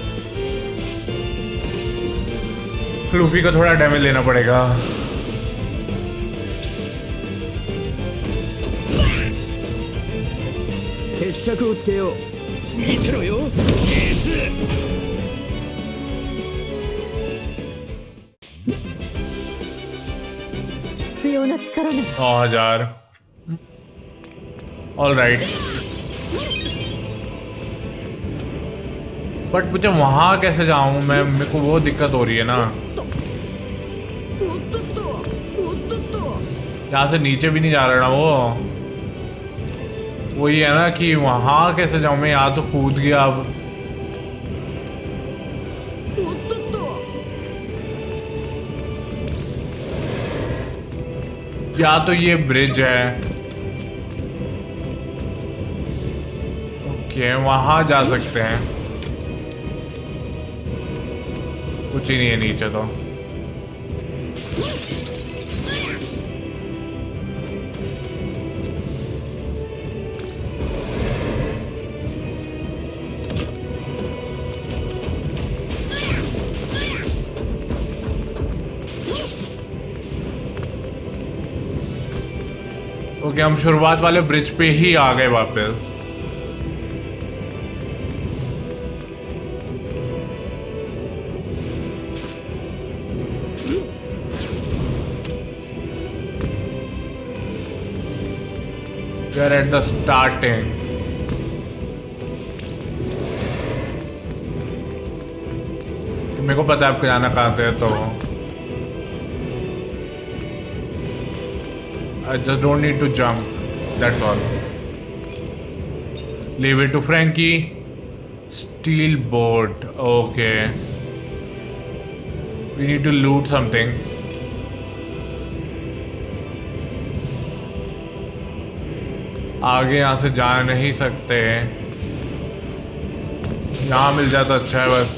लूफी को थोड़ा डैमेज लेना पड़ेगा। नौ हजार ऑल राइट, बट मुझे वहां कैसे जाऊं मैं? मेरे को वो दिक्कत हो रही है ना, यहाँ से नीचे भी नहीं जा रहा ना वो। वही है ना कि वहां कैसे जाऊं मैं? यहाँ तो कूद गया अब। या तो ये ब्रिज है, ओके वहां जा सकते हैं। कुछ ही नहीं है नीचे तो। ओके, हम शुरुआत वाले ब्रिज पे ही आ गए वापस। We are at the starting. मेरे को पता है आपको जाना कहाँ से है, तो I just don't need to jump. That's all. Leave it to Frankie. Steel boat. Okay. We need to loot something. आगे यहाँ से जा नहीं सकते। यहाँ मिल जाता अच्छा है बस।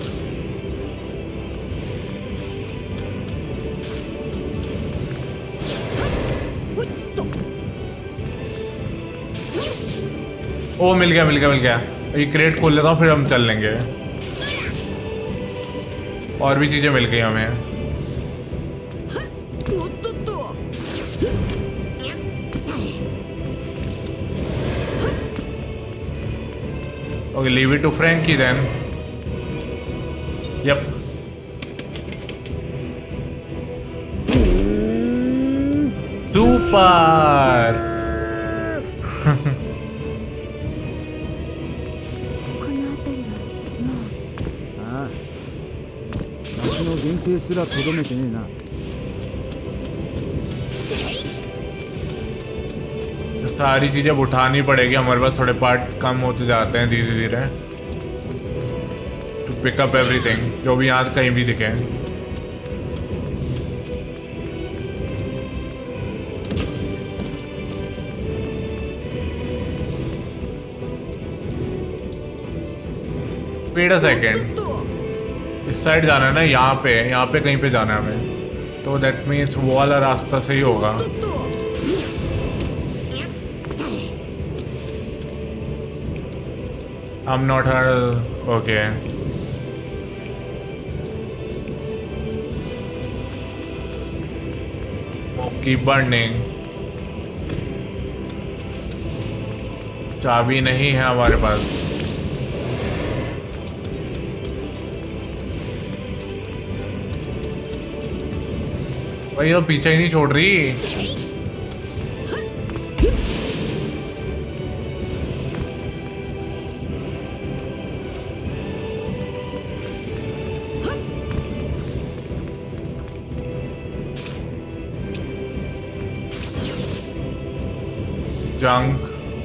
ओ मिल गया मिल गया मिल गया। ये क्रेट खोल लेता हूँ, फिर हम चल लेंगे। और भी चीजें मिल गई हमें। Okay, leave it to Franky then. Yup. Super. 原型すらとどめてねえな。 सारी चीजें अब उठानी पड़ेगी, हमारे पास थोड़े पार्ट कम होते जाते हैं धीरे धीरे। टू पिक अप एवरीथिंग, जो भी यहाँ कहीं भी दिखे। वेट अ सेकेंड, इस साइड जाना है ना, यहाँ पे यहाँ पे कहीं पे जाना है हमें, तो दैट मीन्स वो वाला रास्ता सही होगा। I'm not her. Okay. Oh, keep burning. चाबी नहीं है हमारे पास। भाई वो पीछे ही नहीं छोड़ रही। Junk.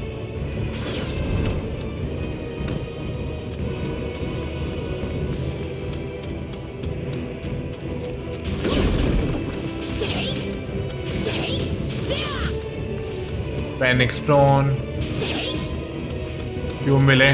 Panic Stone. क्यों मिले?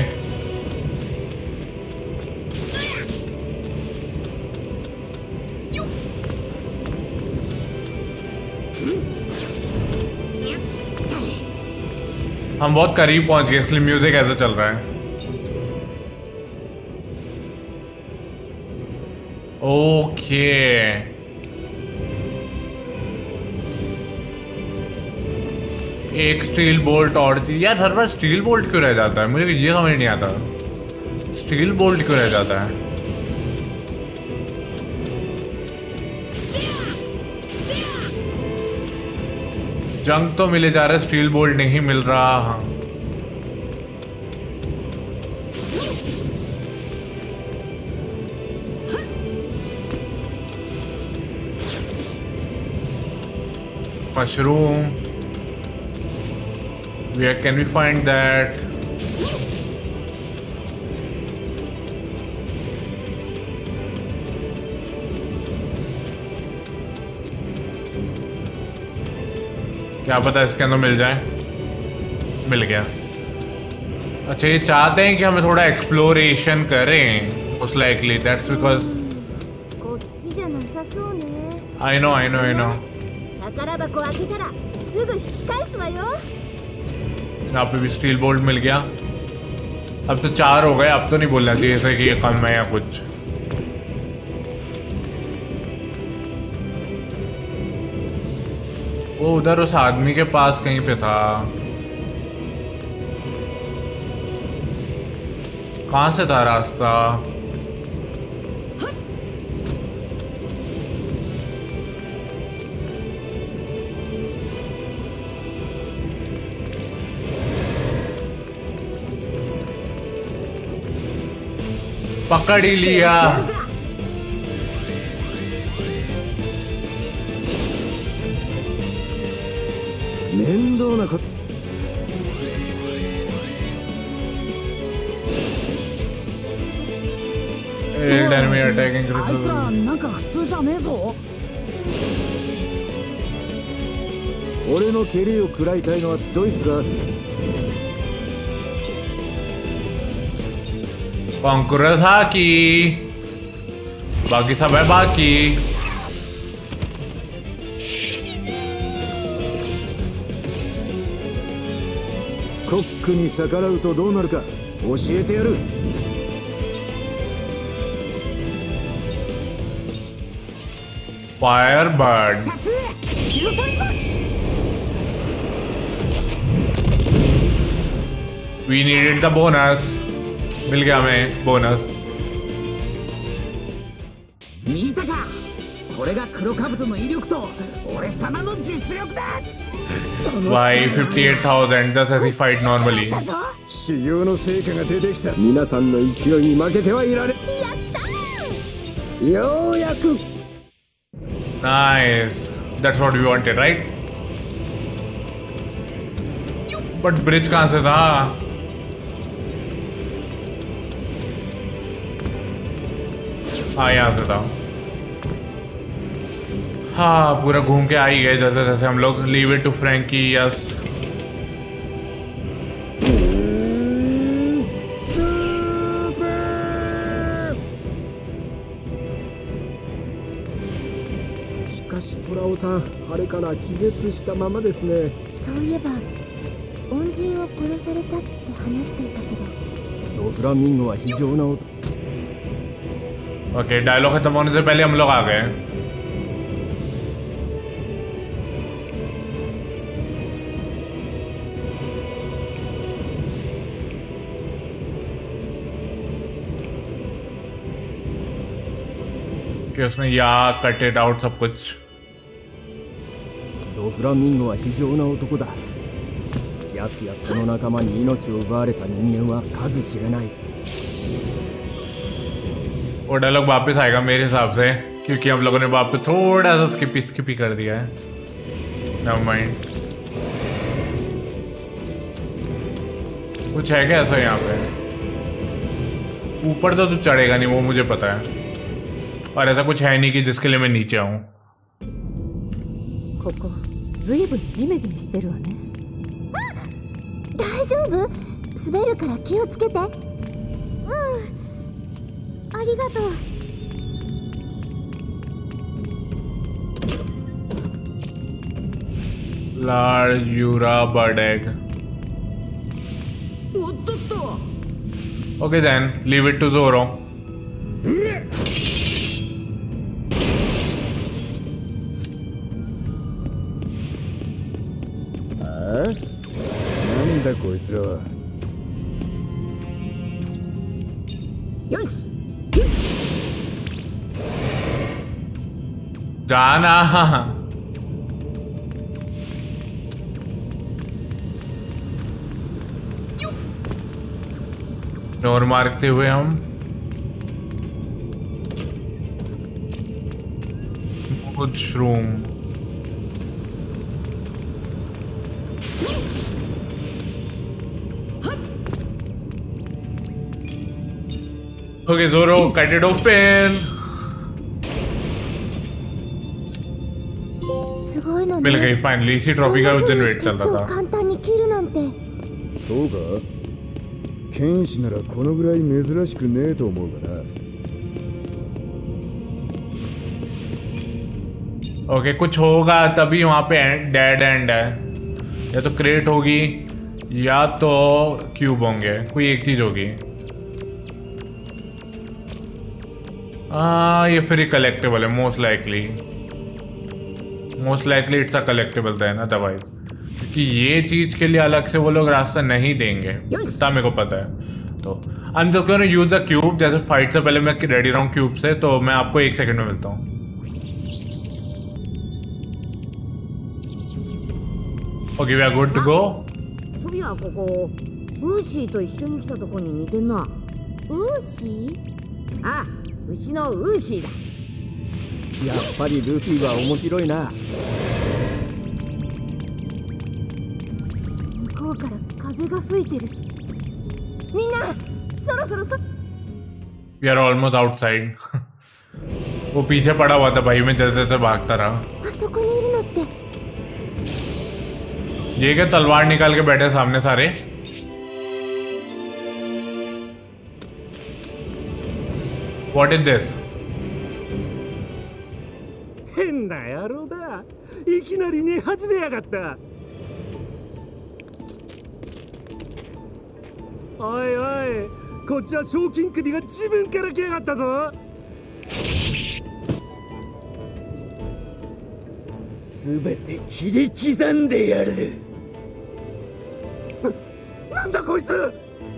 हम बहुत करीब पहुंच गए, इसलिए म्यूजिक ऐसा चल रहा है। ओके, एक स्टील बोल्ट और चाहिए यार। हर बार स्टील बोल्ट क्यों रह जाता है, मुझे ये समझ नहीं आता। स्टील बोल्ट क्यों रह जाता है? जंग तो मिले जा रहा है, स्टील बोल्ट नहीं मिल रहा। Mushroom, where can we find that? क्या पता इसके अंदर मिल जाए। मिल गया। अच्छा, ये चाहते हैं कि हमें थोड़ा एक्सप्लोरेशन करें, most likely that's because I know I know I know। यहाँ पे भी स्टील बोल्ट मिल गया। अब तो चार हो गए, अब तो नहीं बोलना चाहिए ऐसे कि ये कम है या कुछ। वो उधर उस आदमी के पास कहीं पे था। कहाँ से था रास्ता? पकड़ ही लिया। enemy attacking あいつらなんか普通じゃねえぞ。 俺の蹴りを食らいたいのはドイツだ。 Conquerors Haki बाकी सब है बाकी। コックに逆らうとどうなるか教えてやる。 Firebird We needed the bonus। मिल गया हमें bonus. 見たか、これが黒兜の威力と俺様の実力だ。 Why fifty-eight thousand just as he fight normally? 修行の成果が出てきた。皆さんの勢いに負けてはいられ。やったー。ようやく。 Nice. That's what we wanted, right? But bridge कहाँ से था? हाँ यहाँ से था। हाँ पूरा घूम के आ ही गए जैसे जैसे हम लोग। Leave it to Franky. Yes しかしトラオさん、あれから気絶したままですね。 そういえば恩人を殺されたって話していたけど。 ドフラミンゴは非常な音。 okay dialogue खत्म होने से पहले हम लोग आ गए। कि उसने या कट इट आउट सब कुछ। ドフラミンゴは非常な男だ。奴やその仲間に命を奪われた人間は数知れない。 वो डायलॉग वापस आएगा मेरे हिसाब से, क्योंकि हम लोगों ने वापस थोड़ा सा स्किपी स्किपी कर दिया है। Never mind. कुछ है क्या ऐसा यहाँ पे? ऊपर तो तू चढ़ेगा नहीं, वो मुझे पता है। और ऐसा कुछ है नहीं कि जिसके लिए मैं नीचे आऊँ। ここずいぶんジメジメしてるわね。 大丈夫？滑るから気をつけて。うん。ありがとう。 Large Yura bird egg. Okay then, leave it to Zoro. なんだこいつらは。 よし。 जाना डोर मारते हुए हम कुछ room. Okay Zoro cut it open. मिल गई फाइनली। इसी ट्रॉफी का उस दिन वेट चल रहा था। 簡単に切るなんて。 そうか。剣士ならこのぐらい珍しくねえと思うがな。 ओके कुछ होगा तभी वहां पे डेड एंड है। या तो क्रेट होगी या तो क्यूब होंगे, कोई एक चीज होगी। हाँ ये फिर कलेक्टेबल है most likely. Most likely it's a collectible then otherwise, क्योंकि ये चीज के लिए अलग से वो लोग रास्ता नहीं देंगे, इतना मेरे को पता है। तो हम जो क्यों यूज द क्यूब, जैसे फाइट से पहले मैं रेडी रहूँ क्यूब से, तो मैं आपको एक सेकंड में मिलता हूँ। Okay we are good to go. そういやここウーシーと一緒に来たとこに似てんな。 ウーシー？ ああ、牛のウーシーだ。 やっぱりルフィは面白いな。 向こうから風が吹いてる。みんなそろそろそ We are almost outside वो पीछे पड़ा हुआ था भाई, मैं जैसे जैसे भागता रहा। あそこにいるのって。 ये क्या तलवार निकाल के बैठे सामने सारे। What is this? 変な野郎だ。いきなり寝始めやがった。おいおい、こっちは賞金首が自分から来やがったぞ。 すべて切り刻んでやる。 な、なんだこいつ。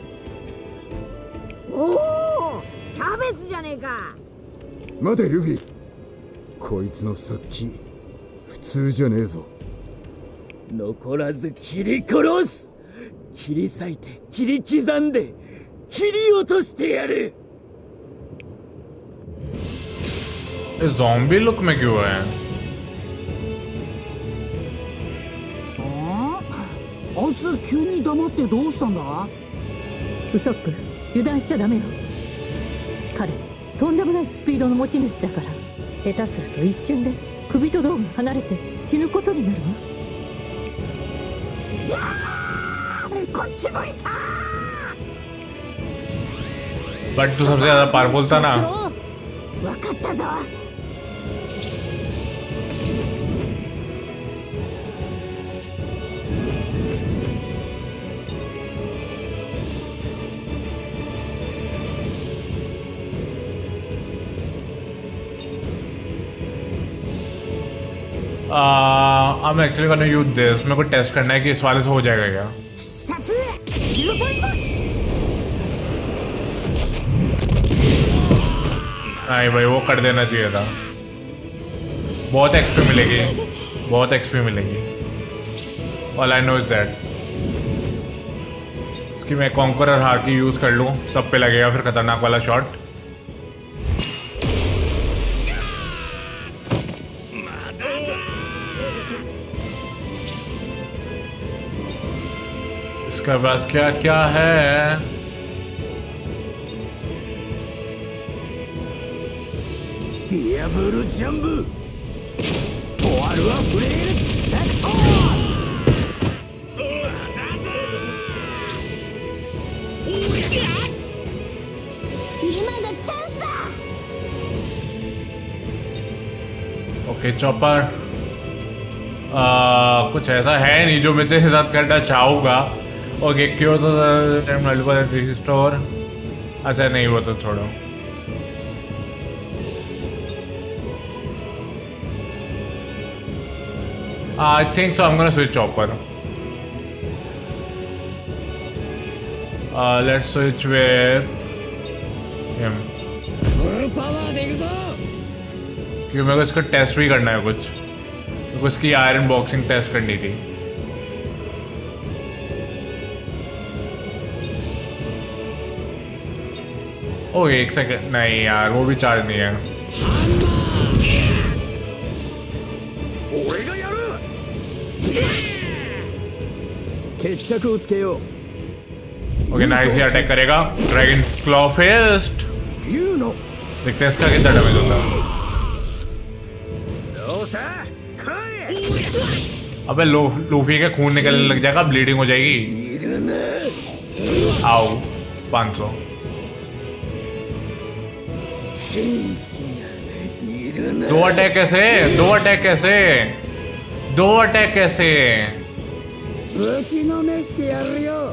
おお、キャベツじゃねえか。 待てルフィ、こいつの殺気普通じゃねえぞ。 残らず切り殺す。切り裂いて切り刻んで切り落としてやる。 zombie look में क्यों है? あいつ急に黙ってどうしたんだ？ ウソップ、油断しちゃダメよ。彼とんでもないスピードの持ち主だから、下手すると一瞬で首と胴が離れて死ぬことになるわ。 いやー、こっち向いた。 बट तू सबसे ज्यादा पावरफुल था ना। わかったぞ。 I am actually gonna use this. मेरे को टेस्ट करना है कि इस वाले से हो जाएगा क्या। नहीं भाई, वो कर देना चाहिए था। बहुत एक्सपी मिलेगी, बहुत एक्सपी मिलेगी। All I know is that कि मैं कॉन्करर हार की यूज कर लूँ, सब पे लगेगा फिर खतरनाक वाला शॉट। इसके पास क्या क्या है? Diablo Jumbo! Boaru Flare Spectre! 今がチャンスだ。 okay Chopper, कुछ ऐसा है नहीं जो मैं तेरे साथ करना चाहूँगा। ओके क्यों तो मल्टीपल रिस्टोर। अच्छा नहीं, वो तो छोड़ो। I think so. I'm gonna switch chopper. Uh, let's switch with him. क्योंकि मेरे को इसका टेस्ट भी करना है कुछ। मेरे को इसकी आयरन बॉक्सिंग टेस्ट करनी थी। ओ एक सेकंड, नहीं यार वो भी चार्ज नहीं है। ओके नाइस, ये अटैक करेगा। Dragon claw fist. देखते हैं इसका कितना डैमेज होता है। अबे लो, लूफी के खून निकलने लग जाएगा, ब्लीडिंग हो जाएगी। आओ पाँच सौ। दो अटैक कैसे? दो अटैक कैसे? दो अटैक कैसे? ぶちのめしてやるよ。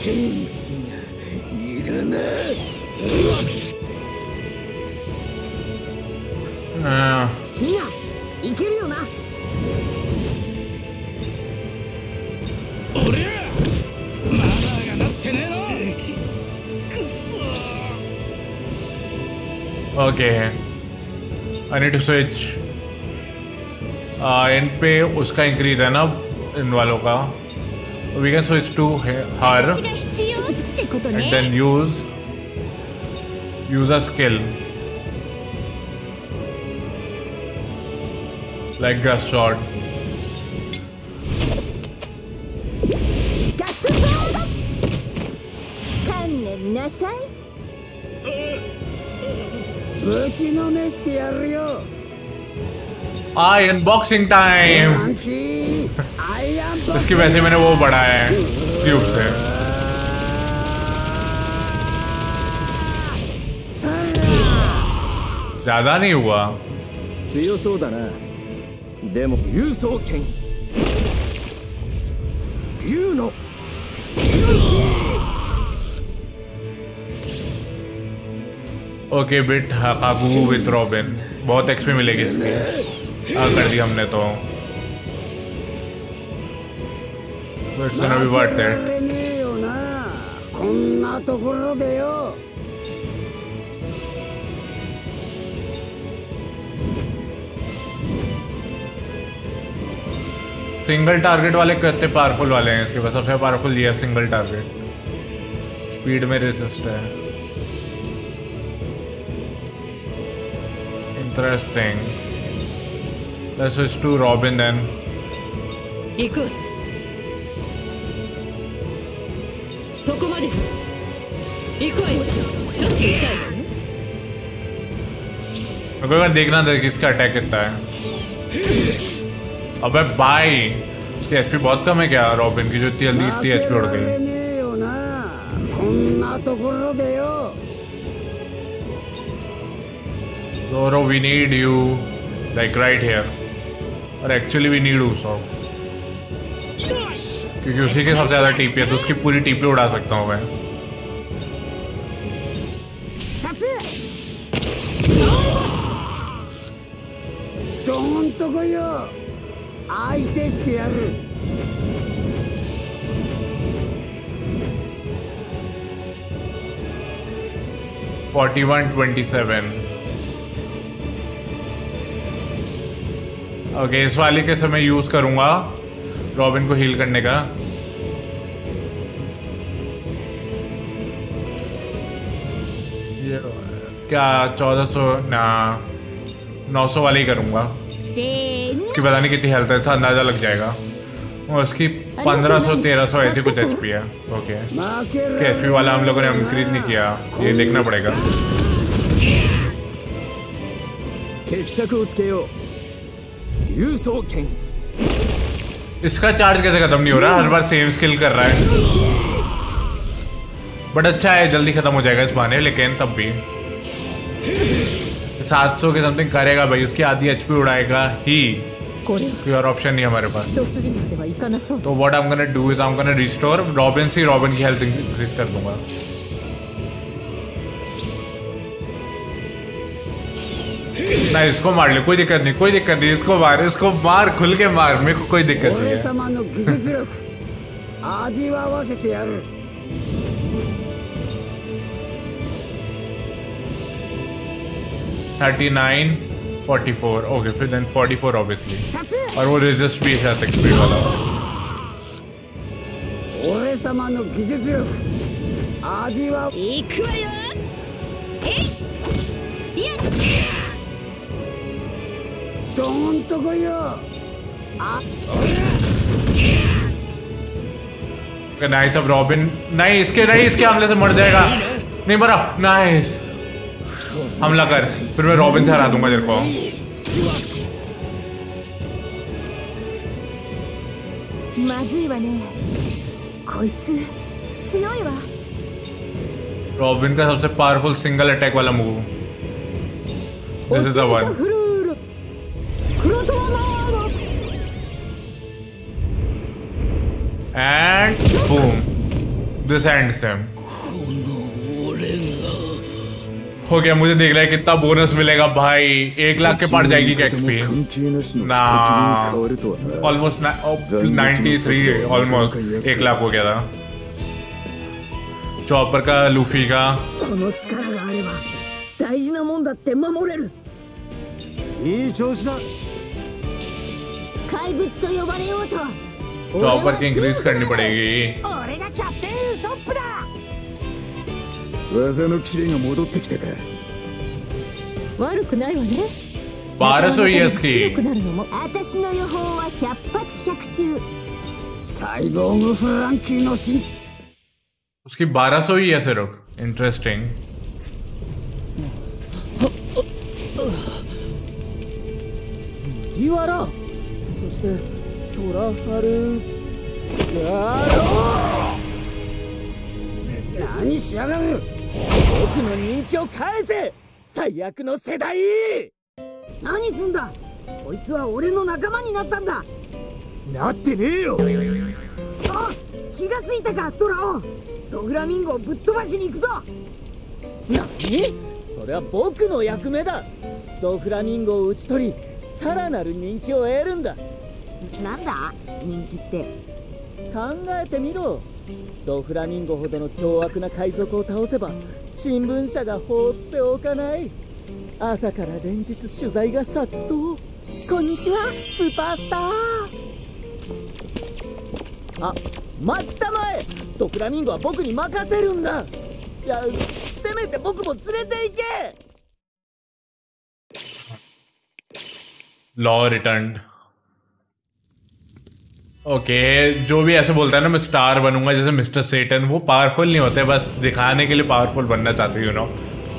天使がいるな。 みんないけるよな。 俺らマナーがなってねえの。 Okay, I need to switch. uh, इन पे उसका इंक्रीज है ना इन वालों का. We can switch to her and then use use a skill like Gust Shot. Ah, unboxing time. इसकी वैसे मैंने वो बढ़ाया है क्यूब से. ज्यादा नहीं हुआ. 強そうだな。でも竜装剣。竜の。 okay beat Hakaku with Robin. बहुत एक्सपी मिलेगी इसकी. हाँ कर दी हमने तो. It's gonna be worth it. Single target वाले कितने पावरफुल वाले हैं इसके पास. सबसे पावरफुल ये है सिंगल टारगेट. स्पीड में रेसिस्ट है. Interesting. Let's switch to Robin then. Iku. そこまで。行こうよ。ちょっと痛いわね。 मेरे को देखना था किसका अटैक कितना है. अबे भाई उसकी एचपी बहुत कम है क्या रॉबिन की जो इतनी जल्दी इतनी एचपी उड़ गई. Zoro, we need you like right here. और एक्चुअली we need Usopp क्योंकि उसी के सबसे ज्यादा टीपी है तो उसकी पूरी टीपी उड़ा सकता हूँ मैं. forty-one twenty-seven. ओके okay, इस वाले के समय यूज करूंगा रॉबिन को हील करने का. ये क्या चौदह सौ ना नौ सौ वाले ही करूंगा. उसकी पता नहीं कितनी हेल्थ है. इसका अंदाजा लग जाएगा. और उसकी पंद्रह सौ तेरह सौ ऐसी कुछ एचपी है. ओके एचपी वाला हम लोगों ने इंक्रीज नहीं किया. ये देखना पड़ेगा. इसका चार्ज कैसे खत्म नहीं हो रहा. हर बार सेम स्किल कर रहा है. बट अच्छा है जल्दी खत्म हो जाएगा इस बहाने. लेकिन तब भी सात सौ के समथिंग करेगा भाई. उसकी आधी एचपी उड़ाएगा ही. कोई और ऑप्शन नहीं हमारे पास. तो what I am gonna do is I am gonna restore Robin से रॉबिन की हेल्थ इंक्रीज कर दूंगा. ना इसको मार ले. कोई दिक्कत नहीं कोई दिक्कत नहीं. इसको मार इसको मार खुल के मार. मेरे को कोई दिक्कत नहीं है. Thirty nine forty four. Okay फिर देन फोर्टी फोर ऑब्वियसली. और वो रेजिस्ट भी है एक्सपी वाला. नाइस. अब रॉबिन नहीं इसके नहीं इसके हमले से मर जाएगा. नहीं मरा. नाइस. हमला कर फिर मैं रॉबिन से हरा दूंगा तेरे को. रॉबिन का सबसे पावरफुल सिंगल अटैक वाला move. This is the one. And boom. This ends him. हो गया, मुझे देख रहा है कितना बोनस मिलेगा भाई। एक लाख के पार जाएगी क्या एक्सपी? ना, ऑलमोस्ट नाइन्टी थ्री, ऑलमोस्ट एक लाख हो गया था। चॉपर का, लूफी का। चॉपर की इंक्रीज करनी पड़ेगी। बारह सौ ई एस की। उसकी बारह सौ ही ऐसे रुक। इंटरेस्टिंग। ドフラミンゴをぶっ飛ばしに行くぞ。 なに？それは僕の役目だ。ドフラミンゴを討ち取り、さらなる人気を得るんだ。 なんだ？人気って。 考えてみろ。ドフラミンゴほどの凶悪な海賊を倒せば、新聞社が放っておかない。朝から連日取材が殺到。 こんにちは、スーパースター。 あ、待ちたまえ。ドフラミンゴは僕に任せるんだ。いや、せめて僕も連れて行け。 लॉ रिटर्न। ओके, जो भी ऐसे बोलता है ना मैं स्टार बनूंगा जैसे मिस्टर सेटन, वो पावरफुल नहीं होते, बस दिखाने के लिए पावरफुल बनना चाहते हो, you know.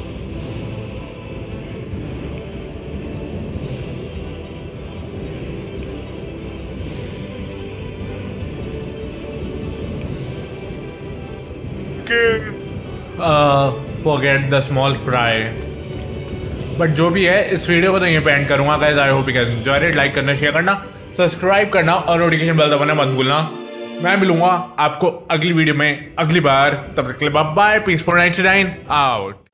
Forget the small fry. But जो भी है इस वीडियो को तो यहीं पे एंड करूंगा guys. I hope you guys enjoyed it. Like करना, शेयर करना, सब्सक्राइब करना और नोटिफिकेशन बेल दबाना मत भूलना। मैं मिलूंगा आपको अगली वीडियो में अगली बार। तब तक के लिए bye bye. Peace four ninety nine out.